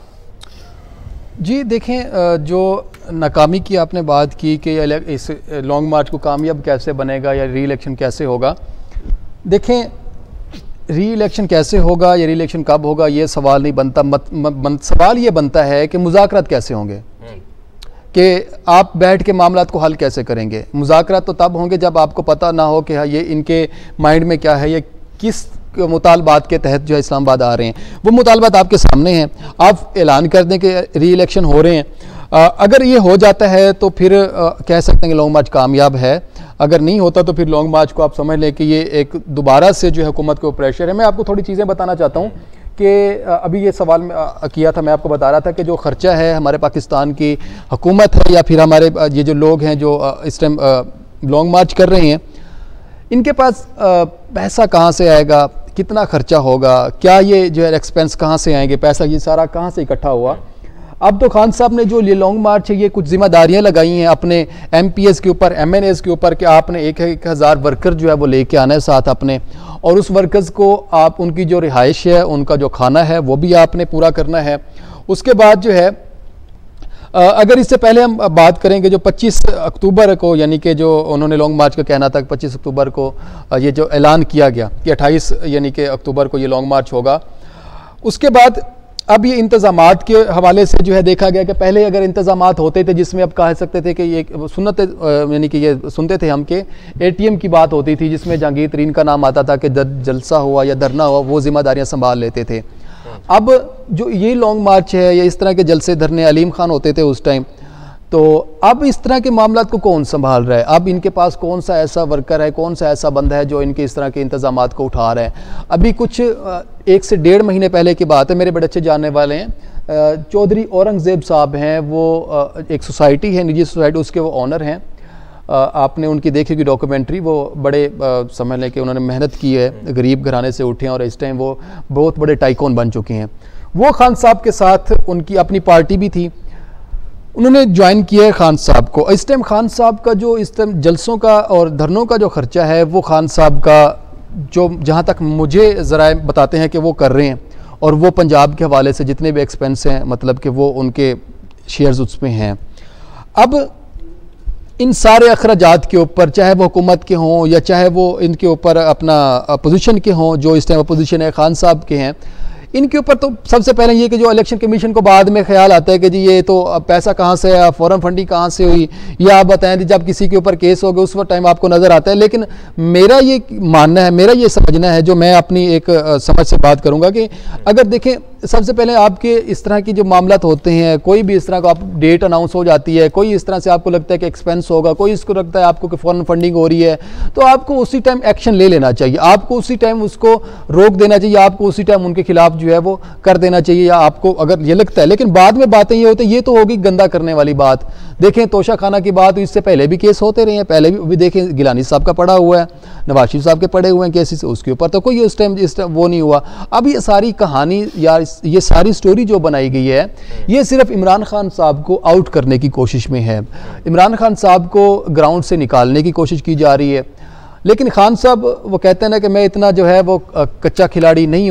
जी देखें, जो नाकामी की आपने बात की कि इस लॉन्ग मार्च को कामयाब कैसे बनेगा या री इलेक्शन कैसे होगा। देखें, री इलेक्शन कैसे होगा या री इलेक्शन कब होगा ये सवाल नहीं बनता, मत, मत, सवाल ये बनता है कि मुज़ाकरात कैसे होंगे, कि आप बैठ के मामलात को हल कैसे करेंगे। मुज़ाकरात तो तब होंगे जब आपको पता ना हो कि हाँ ये इनके माइंड में क्या है, ये किस मुतालबात के तहत जो है इस्लामाबाद आ रहे हैं। वो मुतालबात आपके सामने हैं, आप ऐलान कर दें कि री इलेक्शन हो रहे हैं। आ, अगर ये हो जाता है तो फिर आ, कह सकते हैं कि लॉन्ग मार्च कामयाब है। अगर नहीं होता तो फिर लॉन्ग मार्च को आप समझ लें कि ये एक दोबारा से जो है हुकूमत के ऊपर प्रेशर है। मैं आपको थोड़ी चीज़ें बताना चाहता हूँ कि अभी ये सवाल में किया था, मैं आपको बता रहा था कि जो ख़र्चा है हमारे पाकिस्तान की हुकूमत है या फिर हमारे ये जो लोग हैं जो इस टाइम लॉन्ग मार्च कर रहे हैं, इनके पास पैसा कहाँ से आएगा, कितना खर्चा होगा, क्या ये जो है एक्सपेंस कहाँ से आएंगे, पैसा ये सारा कहाँ से इकट्ठा हुआ। अब तो खान साहब ने जो ये लॉन्ग मार्च है ये कुछ जिम्मेदारियां लगाई हैं अपने एम पी एस के ऊपर, एम एन एस के ऊपर कि आपने एक एक हज़ार वर्कर जो है वो लेके आना है साथ अपने, और उस वर्कर्स को आप उनकी जो रिहाइश है, उनका जो खाना है वो भी आपने पूरा करना है। उसके बाद जो है अगर इससे पहले हम बात करेंगे जो पच्चीस अक्टूबर को, यानी कि जो उन्होंने लॉन्ग मार्च का कहना था पच्चीस अक्टूबर को ये जो ऐलान किया गया कि अट्ठाईस यानी कि अक्टूबर को ये लॉन्ग मार्च होगा। उसके बाद अब ये इंतज़ामात के हवाले से जो है देखा गया कि पहले अगर इंतज़ामात होते थे जिसमें अब कह सकते थे कि ये सुनते यानी कि ये सुनते थे हम कि ए टी एम की बात होती थी जिसमें जहांगीर तरीन का नाम आता था कि जलसा हुआ या धरना हुआ वो जिम्मेदारियाँ संभाल लेते थे। अब जो ये लॉन्ग मार्च है या इस तरह के जलसे धरने अलीम खान होते थे उस टाइम, तो अब इस तरह के मामलात को कौन संभाल रहा है, अब इनके पास कौन सा ऐसा वर्कर है, कौन सा ऐसा बंदा है जो इनके इस तरह के इंतजामात को उठा रहा है। अभी कुछ एक से डेढ़ महीने पहले की बात है, मेरे बड़े अच्छे जानने वाले हैं चौधरी औरंगज़ेब साहब हैं, वो एक सोसाइटी है, निजी सोसाइटी, उसके वो ऑनर हैं। आपने उनकी देखी की डॉक्यूमेंट्री, वो बड़े समझ लें कि उन्होंने मेहनत की है, गरीब घराने से उठे हैं और इस टाइम वो बहुत बड़े टाइकॉन बन चुके हैं। वो खान साहब के साथ उनकी अपनी पार्टी भी थी, उन्होंने ज्वाइन किया है खान साहब को। इस टाइम खान साहब का जो इस टाइम जलसों का और धरनों का जो खर्चा है वो खान साहब का जो जहाँ तक मुझे ज़रा बताते हैं कि वो कर रहे हैं, और वो पंजाब के हवाले से जितने भी एक्सपेंस हैं मतलब कि वो उनके शेयर्स उसमें हैं। अब इन सारे अखराजात के ऊपर, चाहे वो हुकूमत के हों या चाहे वो इनके ऊपर अपना अपोजिशन के हों, जो इस टाइम अपोजिशन है खान साहब के हैं, इनके ऊपर तो सबसे पहले ये कि जो इलेक्शन कमीशन को बाद में ख्याल आता है कि जी ये तो पैसा कहाँ से है, फॉरेन फंडिंग कहाँ से हुई, या आप बताएं कि जब किसी के ऊपर केस हो गए उस वक्त टाइम आपको नज़र आता है। लेकिन मेरा ये मानना है, मेरा ये समझना है, जो मैं अपनी एक समझ से बात करूँगा कि अगर देखें सबसे पहले आपके इस तरह की जो मामलात होते हैं, कोई भी इस तरह का आप डेट अनाउंस हो जाती है, कोई इस तरह से आपको लगता है कि एक्सपेंस होगा, कोई इसको लगता है आपको कि फॉरेन फंडिंग हो रही है, तो आपको उसी टाइम एक्शन ले लेना चाहिए, आपको उसी टाइम उसको रोक देना चाहिए, आपको उसी टाइम उनके खिलाफ जो है वो कर देना चाहिए, या आपको अगर ये लगता है। लेकिन बाद में बातें ये होती है, ये तो होगी गंदा करने वाली बात। देखें तोशा खाना की बात, इससे पहले भी केस होते रहे हैं, पहले भी, भी देखें गिलानी साहब का पड़ा हुआ है, नवाज शरीफ साहब के पड़े हुए हैं केसेस, उसके ऊपर तो कोई उस टाइम इस टाइम वो नहीं हुआ। अब ये सारी कहानी या ये सारी स्टोरी जो बनाई गई है ये सिर्फ इमरान खान साहब को आउट करने की कोशिश में है, इमरान खान साहब को ग्राउंड से निकालने की कोशिश की जा रही है। लेकिन खान साहब वो कहते हैं ना कि मैं इतना जो है वो कच्चा खिलाड़ी नहीं हूँ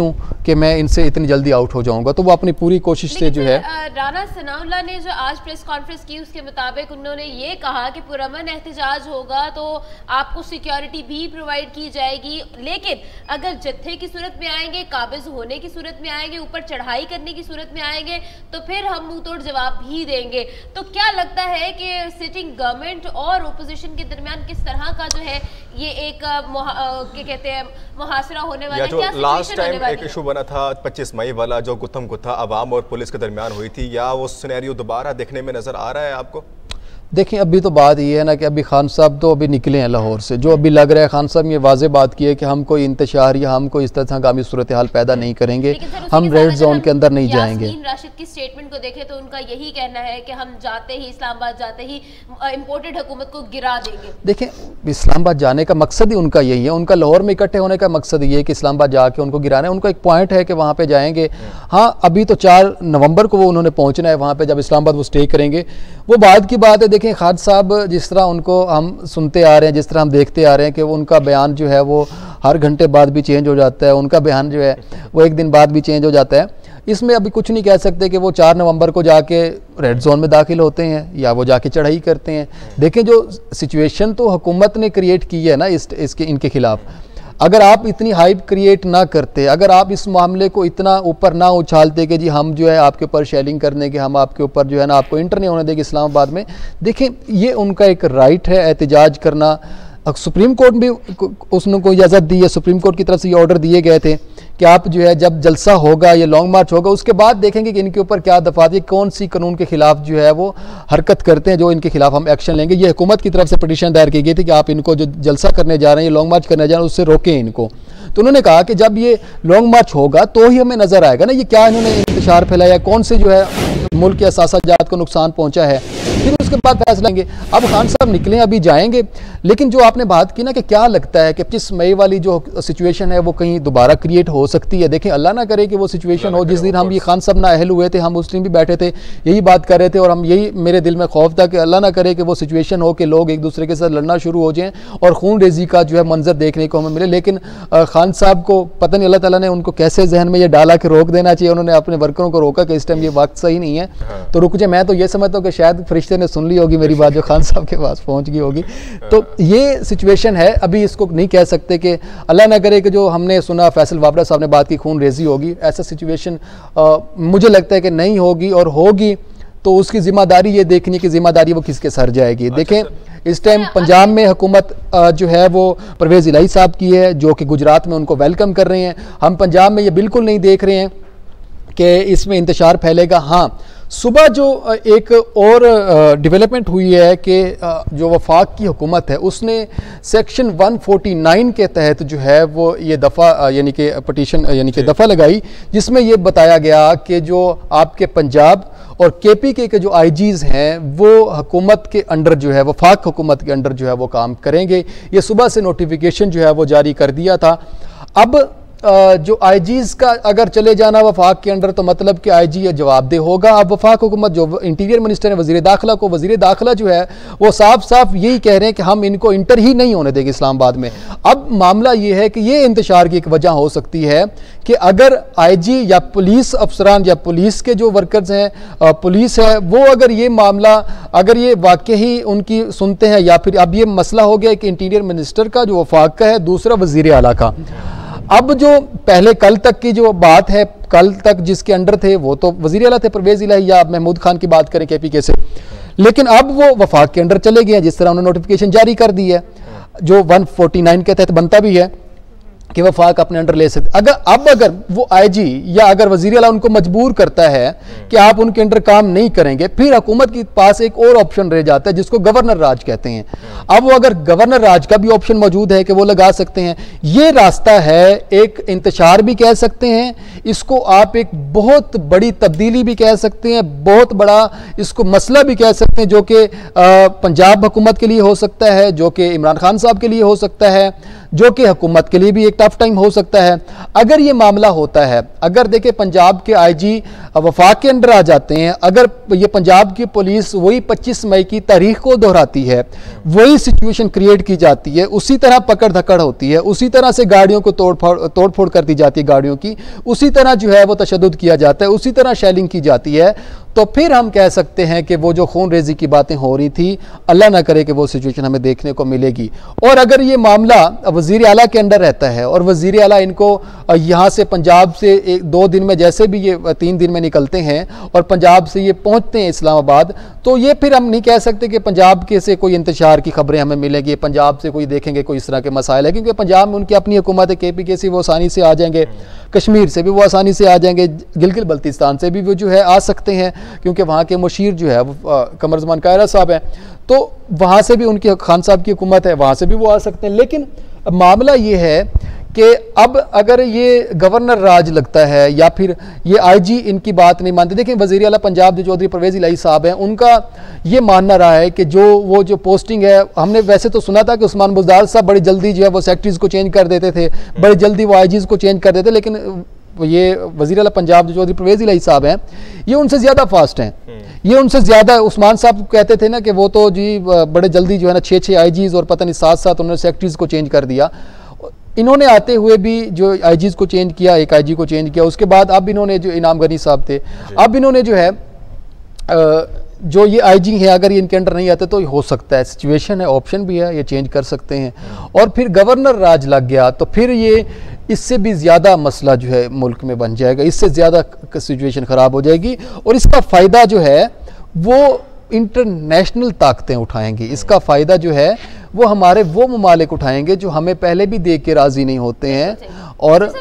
कि मैं इनसे इतनी जल्दी आउट हो जाऊंगा, तो वो अपनी पूरी कोशिश से जो है। राना सनाउल्लाह ने जो आज प्रेस कॉन्फ्रेंस की उसके मुताबिक उन्होंने ये कहा कि पुरअमन एहतजाज होगा तो आपको सिक्योरिटी भी प्रोवाइड की जाएगी, लेकिन अगर जत्थे की सूरत में आएंगे, काबिज होने की सूरत में आएंगे, ऊपर चढ़ाई करने की सूरत में आएंगे तो फिर हम मुंह तोड़ जवाब भी देंगे। तो क्या लगता है कि सिटिंग गवर्नमेंट और ओपोजिशन के दरमियान किस तरह का जो है ये एक क्या कहते हैं मुहासरा होने वाला है? क्या लास्ट टाइम एक इशू बना था पच्चीस मई वाला जो गुत्थम गुत्था अवाम और पुलिस के दरमियान हुई थी, या वो सिनेरियो दोबारा देखने में नजर आ रहा है आपको? देखिए अभी तो बात ये है ना कि अभी खान साहब तो अभी निकले हैं लाहौर से, जो अभी लग रहा है खान साहब ये वाजे बात की है कि हम कोई इंतशार या हम कोई इस तरह हंगामी सूरत हाल पैदा नहीं करेंगे, हम रेड जोन के अंदर नहीं जाएंगे। राशिद की स्टेटमेंट को देखें तो उनका यही कहना है कि हम जाते ही इस्लामाबाद जाते ही इम्पोर्टेड हुकूमत को गिरा देंगे। देखिए इस्लामाबाद जाने का मकसद ही उनका यही है, उनका लाहौर में इकट्ठे होने का मकसद ये है कि इस्लामाबाद जाके उनको गिराना है। उनका एक पॉइंट है कि वहाँ पे जाएंगे, हाँ अभी तो चार नवंबर को वो उन्होंने पहुँचना है वहाँ पे, जब इस्लामाबाद वो स्टे करेंगे वो बाद की बात है। देखें खान साहब जिस तरह उनको हम सुनते आ रहे हैं, जिस तरह हम देखते आ रहे हैं कि वो उनका बयान जो है वो हर घंटे बाद भी चेंज हो जाता है, उनका बयान जो है वो एक दिन बाद भी चेंज हो जाता है। इसमें अभी कुछ नहीं कह सकते कि वो चार नवंबर को जाके रेड जोन में दाखिल होते हैं या वो जाके चढ़ाई करते हैं। देखें जो सिचुएशन तो हुकूमत ने क्रिएट की है ना इस इसके इनके खिलाफ, अगर आप इतनी हाइप क्रिएट ना करते, अगर आप इस मामले को इतना ऊपर ना उछालते कि जी हम जो है आपके ऊपर शेलिंग करने के, हम आपके ऊपर जो है ना आपको इंटर नहीं होने देंगे इस्लामाबाद में। देखें ये उनका एक राइट है एहतजाज करना, सुप्रीम कोर्ट भी उसने को इजाज़त दी है, सुप्रीम कोर्ट की तरफ से ये ऑर्डर दिए गए थे कि आप जो है जब जलसा होगा, ये लॉन्ग मार्च होगा, उसके बाद देखेंगे कि इनके ऊपर क्या दफात है, कौन सी कानून के खिलाफ जो है वो हरकत करते हैं, जो इनके खिलाफ हम एक्शन लेंगे। ये हुकूमत की तरफ से पिटीशन दायर की गई थी कि आप इनको जो जलसा करने जा रहे हैं, ये लॉन्ग मार्च करने जा रहे हैं, उससे रोकें इनको। तो उन्होंने कहा कि जब ये लॉन्ग मार्च होगा तो ही हमें नजर आएगा ना ये क्या इन्होंने इंतशार फैलाया, कौन से जो है मुल्क के असासाजात को नुकसान पहुंचा है, फिर उसके बाद फैसला लेंगे। अब खान साहब निकले, अभी जाएंगे, लेकिन जो आपने बात की ना कि क्या लगता है कि पच्चीस मई वाली जो सिचुएशन है वो कहीं दोबारा क्रिएट हो सकती है। देखें अल्लाह ना करे कि वो सिचुएशन हो जिस दिन हम ये खान साहब ना अहल हुए थे, हम उस दिन भी बैठे थे यही बात कर रहे थे, और हम यही मेरे दिल में खौफ था कि अल्लाह ना करे कि वो सिचुएशन हो कि लोग एक दूसरे के साथ लड़ना शुरू हो जाएं और खून रेजी का जो है मंजर देखने को हमें मिले। लेकिन खान साहब को पता नहीं अल्लाह ताला ने उनको कैसे जहन में ये डाला कि रोक देना चाहिए, उन्होंने अपने वर्करों को रोका कि इस टाइम ये वक्त सही नहीं है तो रुक जाए। मैं तो ये समझता हूँ कि शायद फरिश्ते ने सुन ली होगी मेरी बात जो खान साहब के पास पहुंच गई होगी। तो ये सिचुएशन है, अभी इसको नहीं कह सकते कि अल्लाह ना करे कि जो हमने सुना फैसल वाबरा साहब ने बात की खून रेजी होगी, ऐसा सिचुएशन मुझे लगता है कि नहीं होगी, और होगी तो उसकी जिम्मेदारी ये देखने की जिम्मेदारी वो किसके सर जाएगी। देखें इस टाइम पंजाब में हुकूमत जो है वो परवेज़ इलाही साहब की है, जो कि गुजरात में उनको वेलकम कर रहे हैं। हम पंजाब में ये बिल्कुल नहीं देख रहे हैं कि इसमें इंतशार फैलेगा। हाँ सुबह जो एक और डेवलपमेंट हुई है कि जो वफाक की हुकूमत है उसने सेक्शन एक सौ उनचास के तहत जो है वो ये दफ़ा यानी कि पटिशन यानी कि दफ़ा लगाई, जिसमें ये बताया गया कि जो आपके पंजाब और के पी के के जो आई जीज़ हैं वो हुकूमत के अंडर जो है वफाक हुकूमत के अंडर जो है वो काम करेंगे। ये सुबह से नोटिफिकेशन जो है वो जारी कर दिया था। अब जो आई जीज़ का अगर चले जाना वफाक के अंडर तो मतलब कि आई जी ये जवाबदेह होगा। अब वफाक हुकूमत जो इंटीरियर मिनिस्टर है वज़ीर दाखिला को, वज़ीर दाखिला जो है वो साफ साफ यही कह रहे हैं कि हम इनको इंटर ही नहीं होने देंगे इस्लामाबाद में। अब मामला ये है कि ये इंतशार की एक वजह हो सकती है कि अगर आई जी या पुलिस अफसरान या पुलिस के जो वर्कर्स हैं, पुलिस है, वो अगर ये मामला अगर ये वाकई उनकी सुनते हैं, या फिर अब ये मसला हो गया कि इंटीरियर मिनिस्टर का जो वफाक का है, दूसरा वज़ीर आला का। अब जो पहले कल तक की जो बात है, कल तक जिसके अंडर थे वो तो वज़ीर आला थे परवेज़ इलाही, या महमूद खान की बात करें के पी के से, लेकिन अब वो वफाक के अंडर चले गए हैं जिस तरह उन्होंने नोटिफिकेशन जारी कर दी है जो एक सौ उनचास के तहत बनता भी है कि वफाक अपने अंडर ले सकते। अगर अब अगर वो आईजी या अगर वज़ीर आला उनको मजबूर करता है कि आप उनके अंडर काम नहीं करेंगे, फिर हुकूमत के पास एक और ऑप्शन रह जाता है जिसको गवर्नर राज कहते हैं। अब वो अगर गवर्नर राज का भी ऑप्शन मौजूद है कि वो लगा सकते हैं, ये रास्ता है, एक इंतशार भी कह सकते हैं इसको, आप एक बहुत बड़ी तब्दीली भी कह सकते हैं, बहुत बड़ा इसको मसला भी कह सकते हैं जो कि पंजाब हुकूमत के लिए हो सकता है, जो कि इमरान खान साहब के लिए हो सकता है, जो कि हुकूमत के लिए भी एक टफ टाइम हो सकता है। अगर ये मामला होता है, अगर देखें पंजाब के आईजी वफाक के अंडर आ जाते हैं। अगर ये पंजाब की पुलिस वही पच्चीस मई की तारीख को दोहराती है, वही सिचुएशन क्रिएट की जाती है, उसी तरह पकड़ धकड़ होती है, उसी तरह से गाड़ियों को तोड़ फोड़ तोड़ फोड़ कर दी जाती है गाड़ियों की, उसी तरह जो है वो तशद्दुद किया जाता है, उसी तरह शेलिंग की जाती है, तो फिर हम कह सकते हैं कि वो जो खून रेजी की बातें हो रही थी, अल्लाह ना करे कि वो सिचुएशन हमें देखने को मिलेगी। और अगर ये मामला वज़ीर आला के अंडर रहता है और वज़ीर आला इनको यहाँ से पंजाब से एक दो दिन में, जैसे भी ये तीन दिन में निकलते हैं और पंजाब से ये पहुँचते हैं इस्लामाबाद, तो ये फिर हम नहीं कह सकते कि पंजाब के से कोई इंतशार की खबरें हमें मिलेंगी, पंजाब से कोई देखेंगे कोई इस तरह के मसाइल है, क्योंकि पंजाब में उनकी अपनी हुकूमत है, के पी के से वो आसानी से आ जाएंगे, कश्मीर से भी वो आसानी से आ जाएंगे, गिलगित बल्तिस्तान से भी वो जो है आ सकते हैं, क्योंकि वहाँ के मुशीर जो है वो कमर ज़मान कायरा साहब हैं, तो वहाँ से भी उनकी खान साहब की हुकूमत है, वहाँ से भी वो आ सकते हैं। लेकिन मामला ये है कि अब अगर ये गवर्नर राज लगता है या फिर ये आईजी इनकी बात नहीं मानते। देखें, वज़ीर आला पंजाब जो चौधरी परवेज़ इलाही साहब हैं, उनका ये मानना रहा है कि जो वो जो पोस्टिंग है, हमने वैसे तो सुना था कि उस्मान बुज़दार साहब बड़ी जल्दी जो है वो सेक्रेटरीज़ को चेंज कर देते थे, बड़ी जल्दी वो आईजीज़ को चेंज कर देते, लेकिन ये वज़ीर आला पंजाब जो चौधरी परवेज़ इलाही साहब हैं, ये उनसे ज़्यादा फास्ट हैं, ये उनसे ज़्यादा। उस्मान साहब कहते थे ना कि वो तो जी बड़े जल्दी जो है ना छः छः आईजीज़ और पता नहीं साथ साथ उन्होंने सेक्रेटरीज़ को चेंज कर दिया। इन्होंने आते हुए भी जो आईजीज़ को चेंज किया, एक आईजी को चेंज किया, उसके बाद अब इन्होंने जो इनाम गनी साहब थे, अब इन्होंने जो है जो ये आईजी है, अगर ये इनके अंडर नहीं आते तो हो सकता है, सिचुएशन है, ऑप्शन भी है, ये चेंज कर सकते हैं। और फिर गवर्नर राज लग गया तो फिर ये इससे भी ज़्यादा मसला जो है मुल्क में बन जाएगा, इससे ज़्यादा सिचुएशन ख़राब हो जाएगी और इसका फ़ायदा जो है वो इंटरनेशनल ताकतें उठाएंगी। इसका फ़ायदा जो है वो हमारे वो ममालिक उठाएंगे जो हमें पहले भी देख के राज़ी नहीं होते हैं। और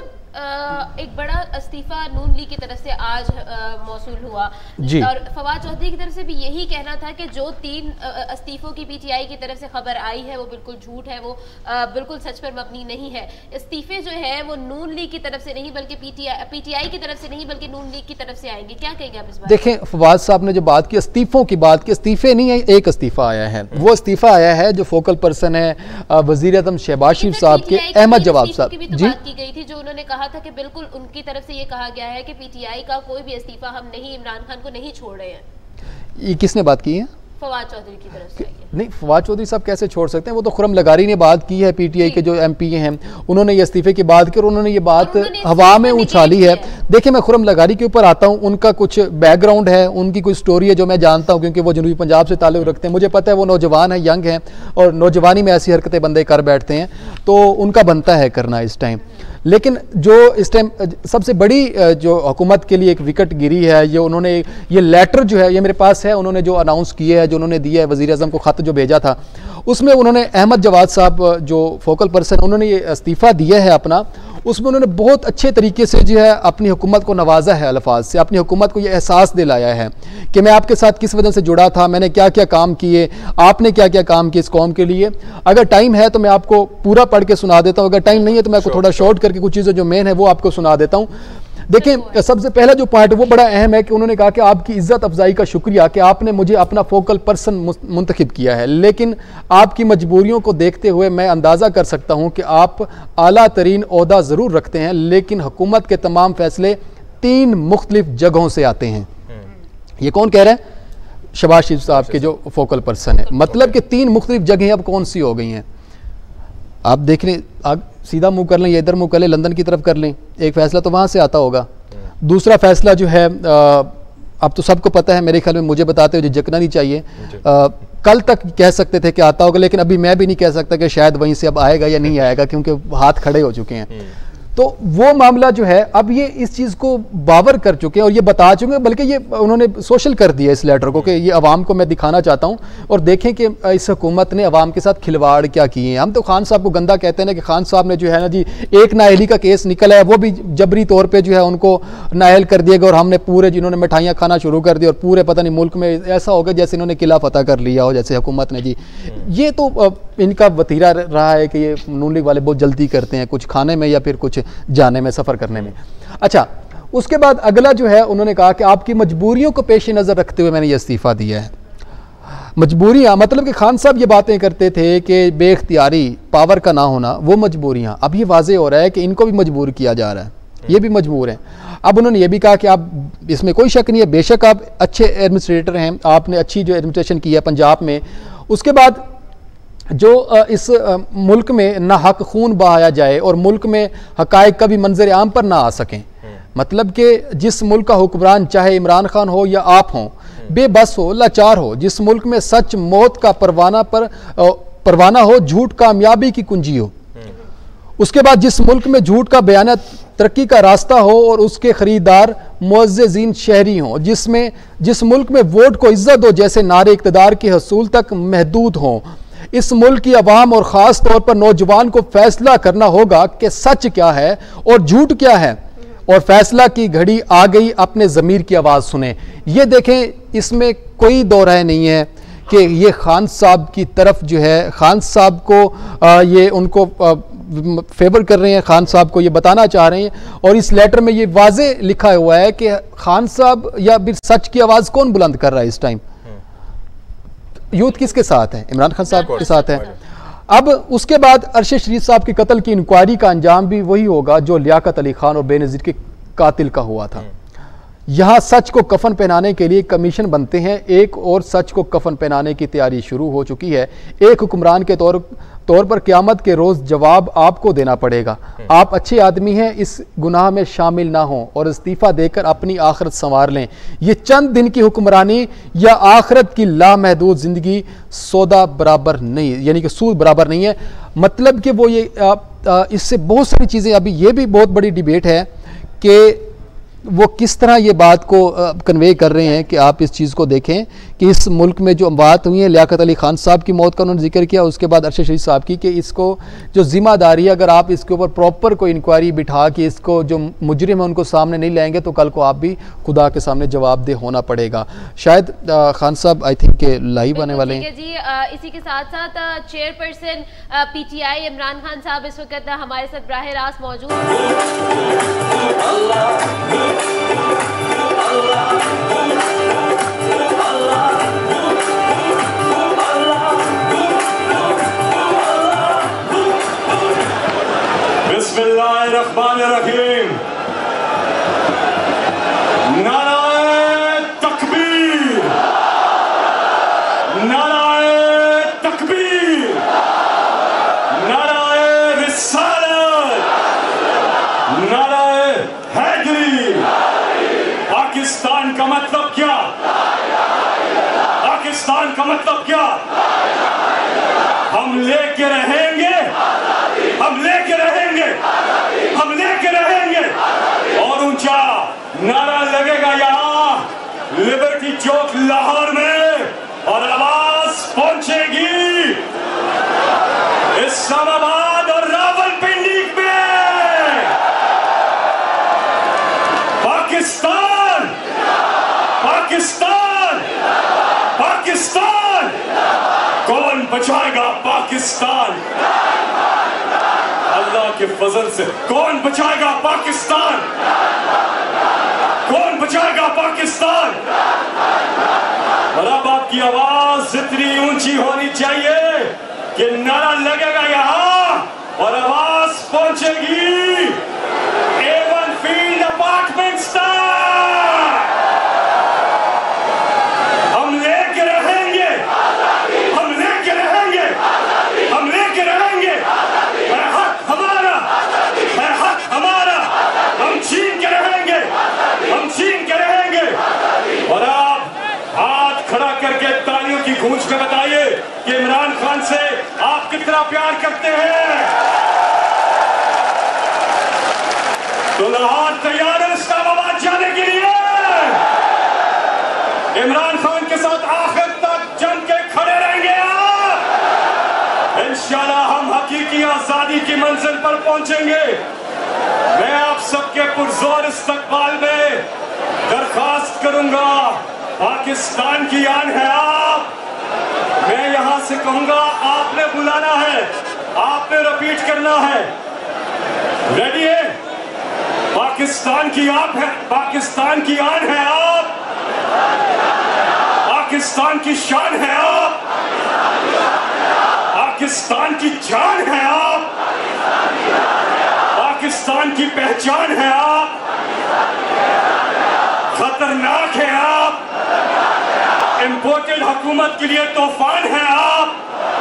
एक बड़ा इस्तीफा नून लीग की तरफ से आज मौसूल हुआ जी, और फवाद चौधरी की तरफ से भी यही कहना था कि जो तीन इस्तीफों की पीटीआई की तरफ से खबर आई है वो बिल्कुल झूठ है, वो बिल्कुल सच पर मबनी नहीं है। इस्तीफे जो है वो नून लीग की तरफ से नहीं बल्कि पीटीआई पीटीआई की तरफ से नहीं बल्कि नून लीग की तरफ से आएंगे। क्या कहेंगे आप इस बात? देखें, फवाद साहब ने जो बात की इस्तीफों की बात की, इस्तीफे नहीं है, एक इस्तीफा आया है, वो इस्तीफा आया है जो फोकल पर्सन है वज़ीर आज़म शहबाज शरीफ साहब के, अहमद जवाब साहब की जी बात की गई थी, जो उन्होंने कहा था कि बिल्कुल उनकी तरफ से ये कहा गया है कि पीटीआई का कोई भी इस्तीफा हम नहीं, इमरान खान को नहीं छोड़ रहे हैं। ये किसने बात की है? फवाद चौधरी की तरफ से। नहीं, फवाद चौधरी साहब कैसे छोड़ सकते हैं? वो तो खुरम लगारी ने बात की है, पीटीआई के जो एमपी हैं उन्होंने ये इस्तीफे की बात की और उन्होंने ये बात हवा में उछाली है। देखिए, मैं खुरम लगारी के ऊपर आता हूँ, उनका कुछ बैकग्राउंड है, उनकी कोई स्टोरी है जो मैं जानता हूँ, क्योंकि वो जनूबी पंजाब से ताल्लुक़ रखते हैं। मुझे पता है वो नौजवान है, यंग हैं और नौजवानी में ऐसी हरकतें बंदे कर बैठते हैं, तो उनका बनता है करना इस टाइम। लेकिन जो इस टाइम सबसे बड़ी जो हुकूमत के लिए एक विकेट गिरी है, ये उन्होंने ये लेटर जो है, ये मेरे पास है, उन्होंने जो अनाउंस किया है, जो उन्होंने दिया है, वज़ीर आज़म को ख़त जो भेजा था, उसमें उन्होंने अहमद जवाद साहब जो फोकल पर्सन उन्होंने ये इस्तीफ़ा दिया है अपना, उसमें उन्होंने बहुत अच्छे तरीके से जो है अपनी हुकूमत को नवाजा है, अल्फाज से अपनी हुकूमत को ये एहसास दिलाया है कि मैं आपके साथ किस वजह से जुड़ा था, मैंने क्या क्या काम किए, आपने क्या क्या काम किए इस कौम के लिए। अगर टाइम है तो मैं आपको पूरा पढ़ के सुना देता हूँ, अगर टाइम नहीं है तो मैं आपको थोड़ा शॉर्ट करके कुछ चीज़ें जो मेन है वो आपको सुना देता हूँ। देखिए, सबसे पहला जो पॉइंट वो बड़ा अहम है कि उन्होंने कहा कि आपकी इज्जत अफजाई का शुक्रिया कि आपने मुझे अपना फोकल पर्सन मुंतखब किया है, लेकिन आपकी मजबूरियों को देखते हुए मैं अंदाज़ा कर सकता हूं कि आप आला तरीन ओहदा ज़रूर रखते हैं, लेकिन हुकूमत के तमाम फैसले तीन मुख्तलिफ जगहों से आते हैं। ये कौन कह रहा है? शहबाज शरीफ साहब के जो फोकल पर्सन है। मतलब कि तीन मुख्तलिफ जगहें अब कौन सी हो गई हैं? आप देख लें, आप सीधा मुंह कर लें या इधर मुंह कर लें, लंदन की तरफ कर लें, एक फ़ैसला तो वहाँ से आता होगा, दूसरा फ़ैसला जो है आ, अब तो सबको पता है, मेरे ख्याल में मुझे बताते हुए झिझकना नहीं चाहिए, आ, कल तक कह सकते थे कि आता होगा, लेकिन अभी मैं भी नहीं कह सकता कि शायद वहीं से अब आएगा या नहीं आएगा, क्योंकि हाथ खड़े हो चुके हैं। तो वो मामला जो है अब ये इस चीज़ को बावर कर चुके हैं और ये बता चुके हैं, बल्कि ये उन्होंने सोशल कर दिया इस लेटर को कि ये अवाम को मैं दिखाना चाहता हूँ और देखें कि इस हुकूमत ने अवाम के साथ खिलवाड़ क्या किए हैं। हम तो खान साहब को गंदा कहते हैं ना कि खान साहब ने जो है ना जी एक नाअहली का केस निकला है, वो भी जबरी तौर पर जो है उनको नाअहल कर दिया गया और हमने पूरे जिन्होंने मिठाइयाँ खाना शुरू कर दी और पूरे पता नहीं मुल्क में ऐसा हो गया जैसे इन्होंने किला फतह कर लिया हो, जैसे हुकूमत ने जी। ये तो इनका वतीरा रहा है कि ये नून लीग वाले बहुत जल्दी करते हैं कुछ खाने में या फिर कुछ जाने में, सफ़र करने में। अच्छा, उसके बाद अगला जो है उन्होंने कहा कि आपकी मजबूरियों को पेश नज़र रखते हुए मैंने ये इस्तीफ़ा दिया है। मजबूरियाँ मतलब कि खान साहब ये बातें करते थे कि बेख्तियारी पावर का ना होना वो मजबूरियाँ, अब ये वाज़े हो रहा है कि इनको भी मजबूर किया जा रहा है। ये भी मजबूर हैं। अब उन्होंने ये भी कहा कि आप, इसमें कोई शक नहीं है, बेशक आप अच्छे एडमिनिस्ट्रेटर हैं, आपने अच्छी जो एडमिनिस्ट्रेशन की है पंजाब में, उसके बाद जो इस मुल्क में ना हक खून बहाया जाए और मुल्क में हकायक कभी मंजर आम पर ना आ सकें। मतलब कि जिस मुल्क का हुक्मरान, चाहे इमरान खान हो या आप हों, बेबस हो, लाचार हो, जिस मुल्क में सच मौत का परवाना पर परवाना हो, झूठ कामयाबी की कुंजी हो, उसके बाद जिस मुल्क में झूठ का बयान तरक्की का रास्ता हो और उसके खरीदार मुअज़्ज़िज़ीन शहरी हों, जिसमें जिस मुल्क में वोट को इज्जत हो जैसे नारे इक़्तिदार के हसूल तक महदूद हों। इस मुल्क की आवाम और ख़ास तौर पर नौजवान को फैसला करना होगा कि सच क्या है और झूठ क्या है, और फैसला की घड़ी आ गई, अपने ज़मीर की आवाज़ सुने। ये देखें, इसमें कोई दो राय नहीं है कि ये खान साहब की तरफ जो है, खान साहब को आ, ये उनको आ, फेवर कर रहे हैं, खान साहब को ये बताना चाह रहे हैं, और इस लेटर में ये वाजे लिखा हुआ है कि खान साहब या फिर सच की आवाज़ कौन बुलंद कर रहा है इस टाइम? यूथ किसके साथ है? इमरान खान साहब के साथ है। अब उसके बाद अरशद शरीफ साहब के कत्ल की इंक्वायरी का अंजाम भी वही होगा जो लियाकत अली खान और बेनज़ीर के कातिल का हुआ था। यहाँ सच को कफन पहनाने के लिए कमीशन बनते हैं, एक और सच को कफन पहनाने की तैयारी शुरू हो चुकी है। एक हुक्मरान के तौर तौर पर क़यामत के रोज़ जवाब आपको देना पड़ेगा। आप अच्छे आदमी हैं, इस गुनाह में शामिल ना हों और इस्तीफ़ा देकर अपनी आखिरत संवार लें। ये चंद दिन की हुक्मरानी या आखिरत की लामहदूद ज़िंदगी सौदा बराबर नहीं, यानी कि सूद बराबर नहीं है। मतलब कि वो ये आ, आ, इससे बहुत सारी चीज़ें, अभी ये भी बहुत बड़ी डिबेट है कि वो किस तरह ये बात को कन्वे कर रहे हैं कि आप इस चीज़ को देखें कि इस मुल्क में जो बात हुई है, लियाकत अली खान साहब की मौत का उन्होंने जिक्र किया, उसके बाद अरशद शरीफ साहब की, कि इसको जो ज़िम्मेदारी है, अगर आप इसके ऊपर प्रॉपर कोई इंक्वायरी बिठा के इसको जो मुजरिम है उनको सामने नहीं लाएंगे तो कल को आप भी खुदा के सामने जवाबदेह होना पड़ेगा। शायद खान साहब आई थिंक के लाइव आने वाले हैं जी। इसी के साथ साथ चेयरपर्सन पीटीआई इमरान खान साहब इस वक्त हमारे साथ बराह रास्त मौजूद बिस्मिल्लाहिर्रहमानिर्रहीम। नाराए तकबीर, नाराए तकबीर, नाराए रिसालत, नाराए हैदरी। पाकिस्तान का मतलब क्या? पाकिस्तान का मतलब क्या? हम लेके रहेंगे, हम लेके रहेंगे, हम लेके रहेंगे। और ऊंचा नारा लगेगा यहां लिबर्टी चौक लाहौर में, और आवाज पहुंचेगी इस्लामाबाद और रावलपिंडी में। पाकिस्तान, पाकिस्तान, पाकिस्तान, कौन बचाएगा पाकिस्तान? अल्लाह के फजल से कौन बचाएगा पाकिस्तान? कौन बचाएगा पाकिस्तान? और अब आपकी आवाज इतनी ऊंची होनी चाहिए कि नारा लगेगा यहां और आवाज पहुंचेगी एवन फील्ड अपार्टमेंट्स तक। हम लेके रहेंगे, हम लेके रहेंगे, हम लेके रहेंगे। है हक हमारा, है हक हमारा। हम छीन के रहेंगे, हम छीन के रहेंगे। और आप हाथ खड़ा करके तालियों की गूंज में बताइए कि इमरान खान से आप कितना प्यार करते हैं। तो लाहौर तैयार है इस्लामाबाद जाने के लिए। इमरान खान के साथ आखिर तक जंग के खड़े रहेंगे आप। इंशाल्लाह हम हकीकी आजादी की मंजिल पर पहुंचेंगे। मैं आप सबके पुरजोर इस्तकबाल में दरखास्त करूंगा, पाकिस्तान की आन है आप। मैं यहां से कहूंगा, आपने बुलाना है, आपने रिपीट करना है। रेडी है? पाकिस्तान की आप है, पाकिस्तान की आन है आप, पाकिस्तान की शान है आप, पाकिस्तान की जान है आप, पाकिस्तान की पहचान है आप, खतरनाक है आप, इंपोर्टेड हुकूमत के लिए तूफान है आप,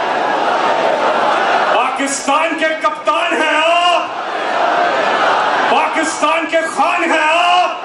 पाकिस्तान के कप्तान हैं आप, पाकिस्तान के खान हैं आप,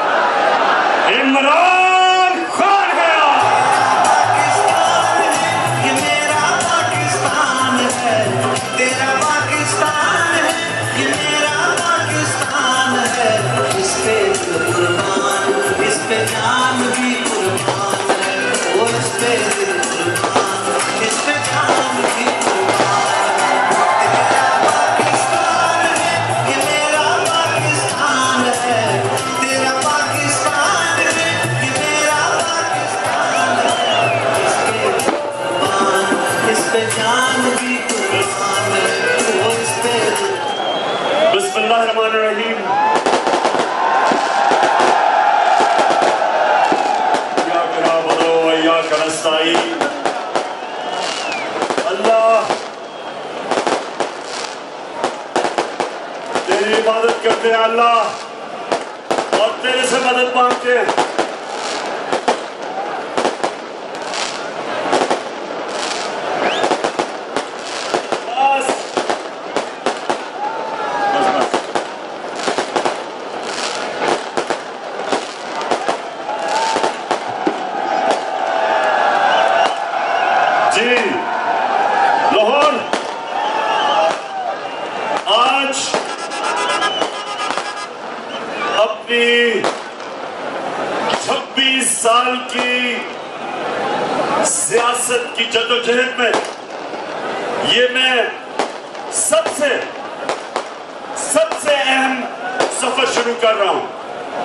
इमरान खान है आप। पाकिस्तान है, ये मेरा पाकिस्तान है, तेरा पाकिस्तान है, ये मेरा पाकिस्तान है। इस पे दिल कुर्बान, इस पे जान भी कुर्बान है, वो इस पे दिल कुर्बान, इस पे जान भी कुर्बान है। तेरा पाकिस्तान है, ये मेरा पाकिस्तान है, तेरा पाकिस्तान है, ये मेरा पाकिस्तान है। इस पे कुर्बान, इस पे जान भी कुर्बान है, वो इस पे बिस्मिल्लाहिर्रहमानिर्रहीम। इय्याका नअबुदु व इय्याका नस्तईन। अल्लाह, तेरी इबादत करते हैं अल्लाह, और तेरे से मदद मांगते हैं। बस बस बस जी, लाहौर आज अपनी छब्बीस साल की सियासत की जद्दोजहद में ये मैं सबसे सबसे अहम सफर शुरू कर रहा हूं।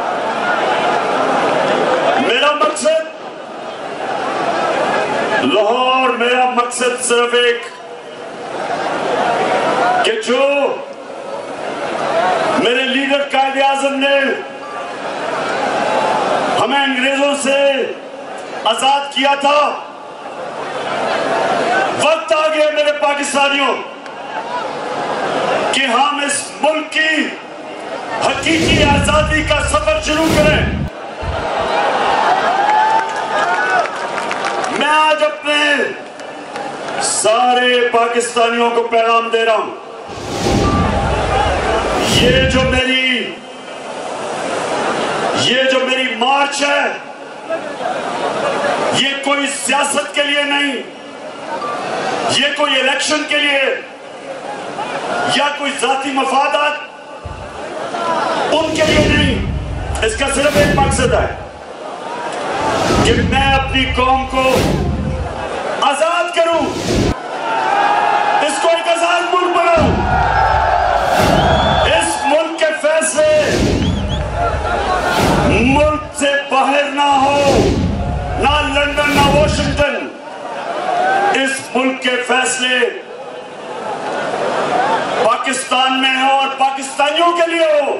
मेरा मकसद लाहौर, मेरा मकसद सिर्फ एक कि जो मेरे लीडर कायदे आजम ने हमें अंग्रेजों से आजाद किया था, वक्त आ गया मेरे पाकिस्तानियों कि हम इस मुल्क की हकीकी आजादी का सफर शुरू करें। मैं आज अपने सारे पाकिस्तानियों को पैगाम दे रहा हूं, ये जो मेरी ये जो मेरी मार्च है, ये कोई सियासत के लिए नहीं, ये कोई इलेक्शन के लिए या कोई जाती मफादात उनके लिए नहीं। इसका सिर्फ एक मकसद है कि मैं अपनी कौम को आजाद करूं, इसको एक आजाद मुल्क बनाऊं। इस मुल्क के फैसले मुल्क से बाहर ना हो, ना लंदन ना वॉशिंगटन। इस मुल्क के फैसले पाकिस्तान में हो और पाकिस्तानियों के लिए हो।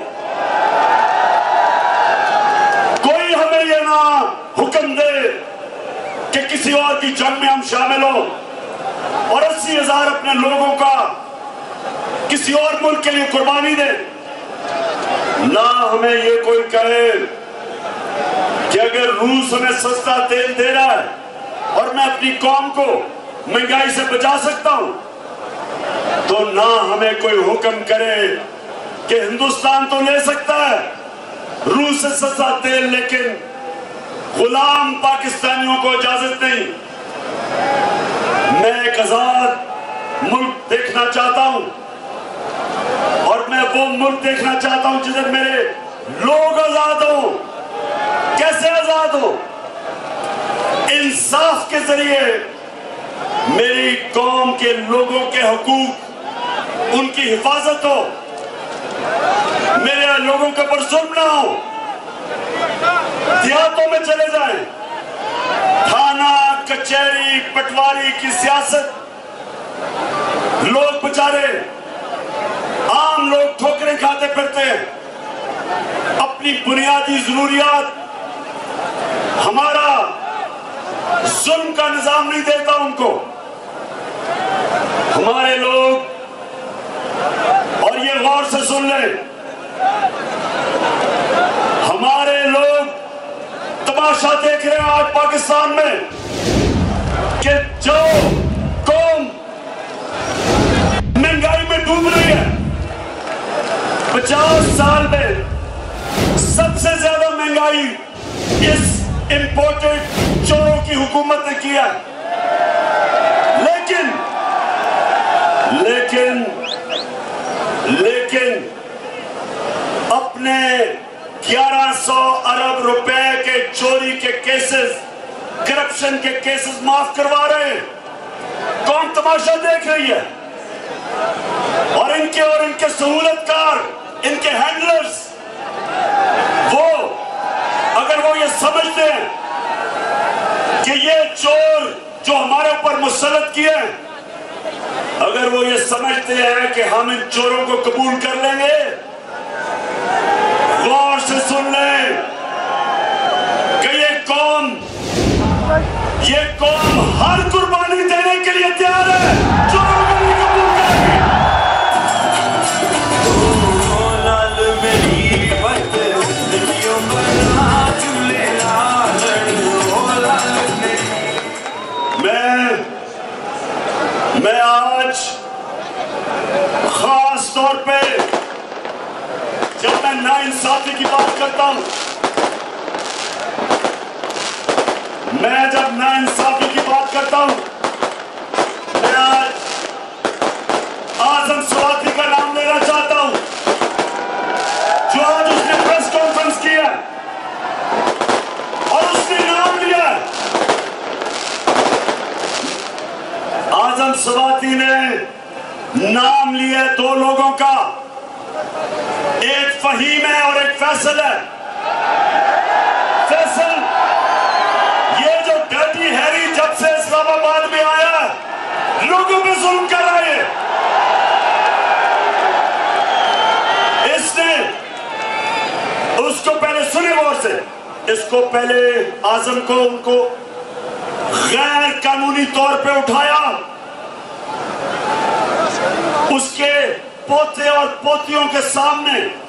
कोई हमें यह ना हुक्म दे कि किसी और की जंग में हम शामिल हो और अस्सी हजार अपने लोगों का किसी और मुल्क के लिए कुर्बानी दे। ना हमें ये कोई कहे कि अगर रूस हमें सस्ता तेल दे रहा है और मैं अपनी कौम को महंगाई से बचा सकता हूं, तो ना हमें कोई हुक्म करे कि हिंदुस्तान तो ले सकता है रूस से सस्ता तेल, लेकिन गुलाम पाकिस्तानियों को इजाजत नहीं। मैं एक आजाद मुल्क देखना चाहता हूं और मैं वो मुल्क देखना चाहता हूं जिधर मेरे लोग आजाद हो। कैसे आजाद हो? इंसाफ के जरिए मेरी कौम के लोगों के हुकूक, उनकी हिफाजत हो, मेरे लोगों के ऊपर जुल्म ना हो। देहातों में चले जाएं, थाना कचहरी पटवारी की सियासत, लोग बेचारे आम लोग ठोकरें खाते फिरते हैं, अपनी बुनियादी जरूरियात हमारा जुल्म का निजाम नहीं देता उनको। हमारे लोग, और ये गौर से सुन ले, हमारे लोग तमाशा देख रहे हैं आज पाकिस्तान में कि जो कौम महंगाई में डूब रही है, पचास साल में सबसे ज्यादा महंगाई इस इंपोर्टेड चोरों की हुकूमत ने किया। लेकिन लेकिन लेकिन अपने ग्यारह सौ अरब रुपए के चोरी के केसेस, करप्शन के केसेस माफ करवा रहे हैं। कौन तमाशा देख रही है? और इनके और इनके सहूलतकार, इनके हैंडलर्स, वो अगर वो ये समझते हैं कि ये चोर जो हमारे ऊपर मुसल्लत किए हैं, अगर वो ये समझते हैं कि हम इन चोरों को कबूल कर लेंगे, गौर से सुन लें कि ये कौम ये कौम हर कुर्बानी देने के लिए तैयार है, चोरों को नहीं कबूल करेगी। मैं मैं आज खास तौर पे जब मैं नाइंसाफी की बात करता हूं, मैं जब नाइंसाफी की बात करता हूं, मैं आज आजम स्वाति का नाम लेना चाहता हूं, जो आज उसने प्रेस कॉन्फ्रेंस किया और उसने नाम लिया। आजम स्वाति ने नाम लिया दो लोगों का, एक फहीम है और एक फैसल है। फैसल ये जो डर्टी हैरी जब से इस्लामाबाद में आया लोगों पे जुल्म कर रहा है, इसने उसको पहले सुने गौर से, इसको पहले आजम को उनको गैर कानूनी तौर पे उठाया, उसके पोते और पोतियों के सामने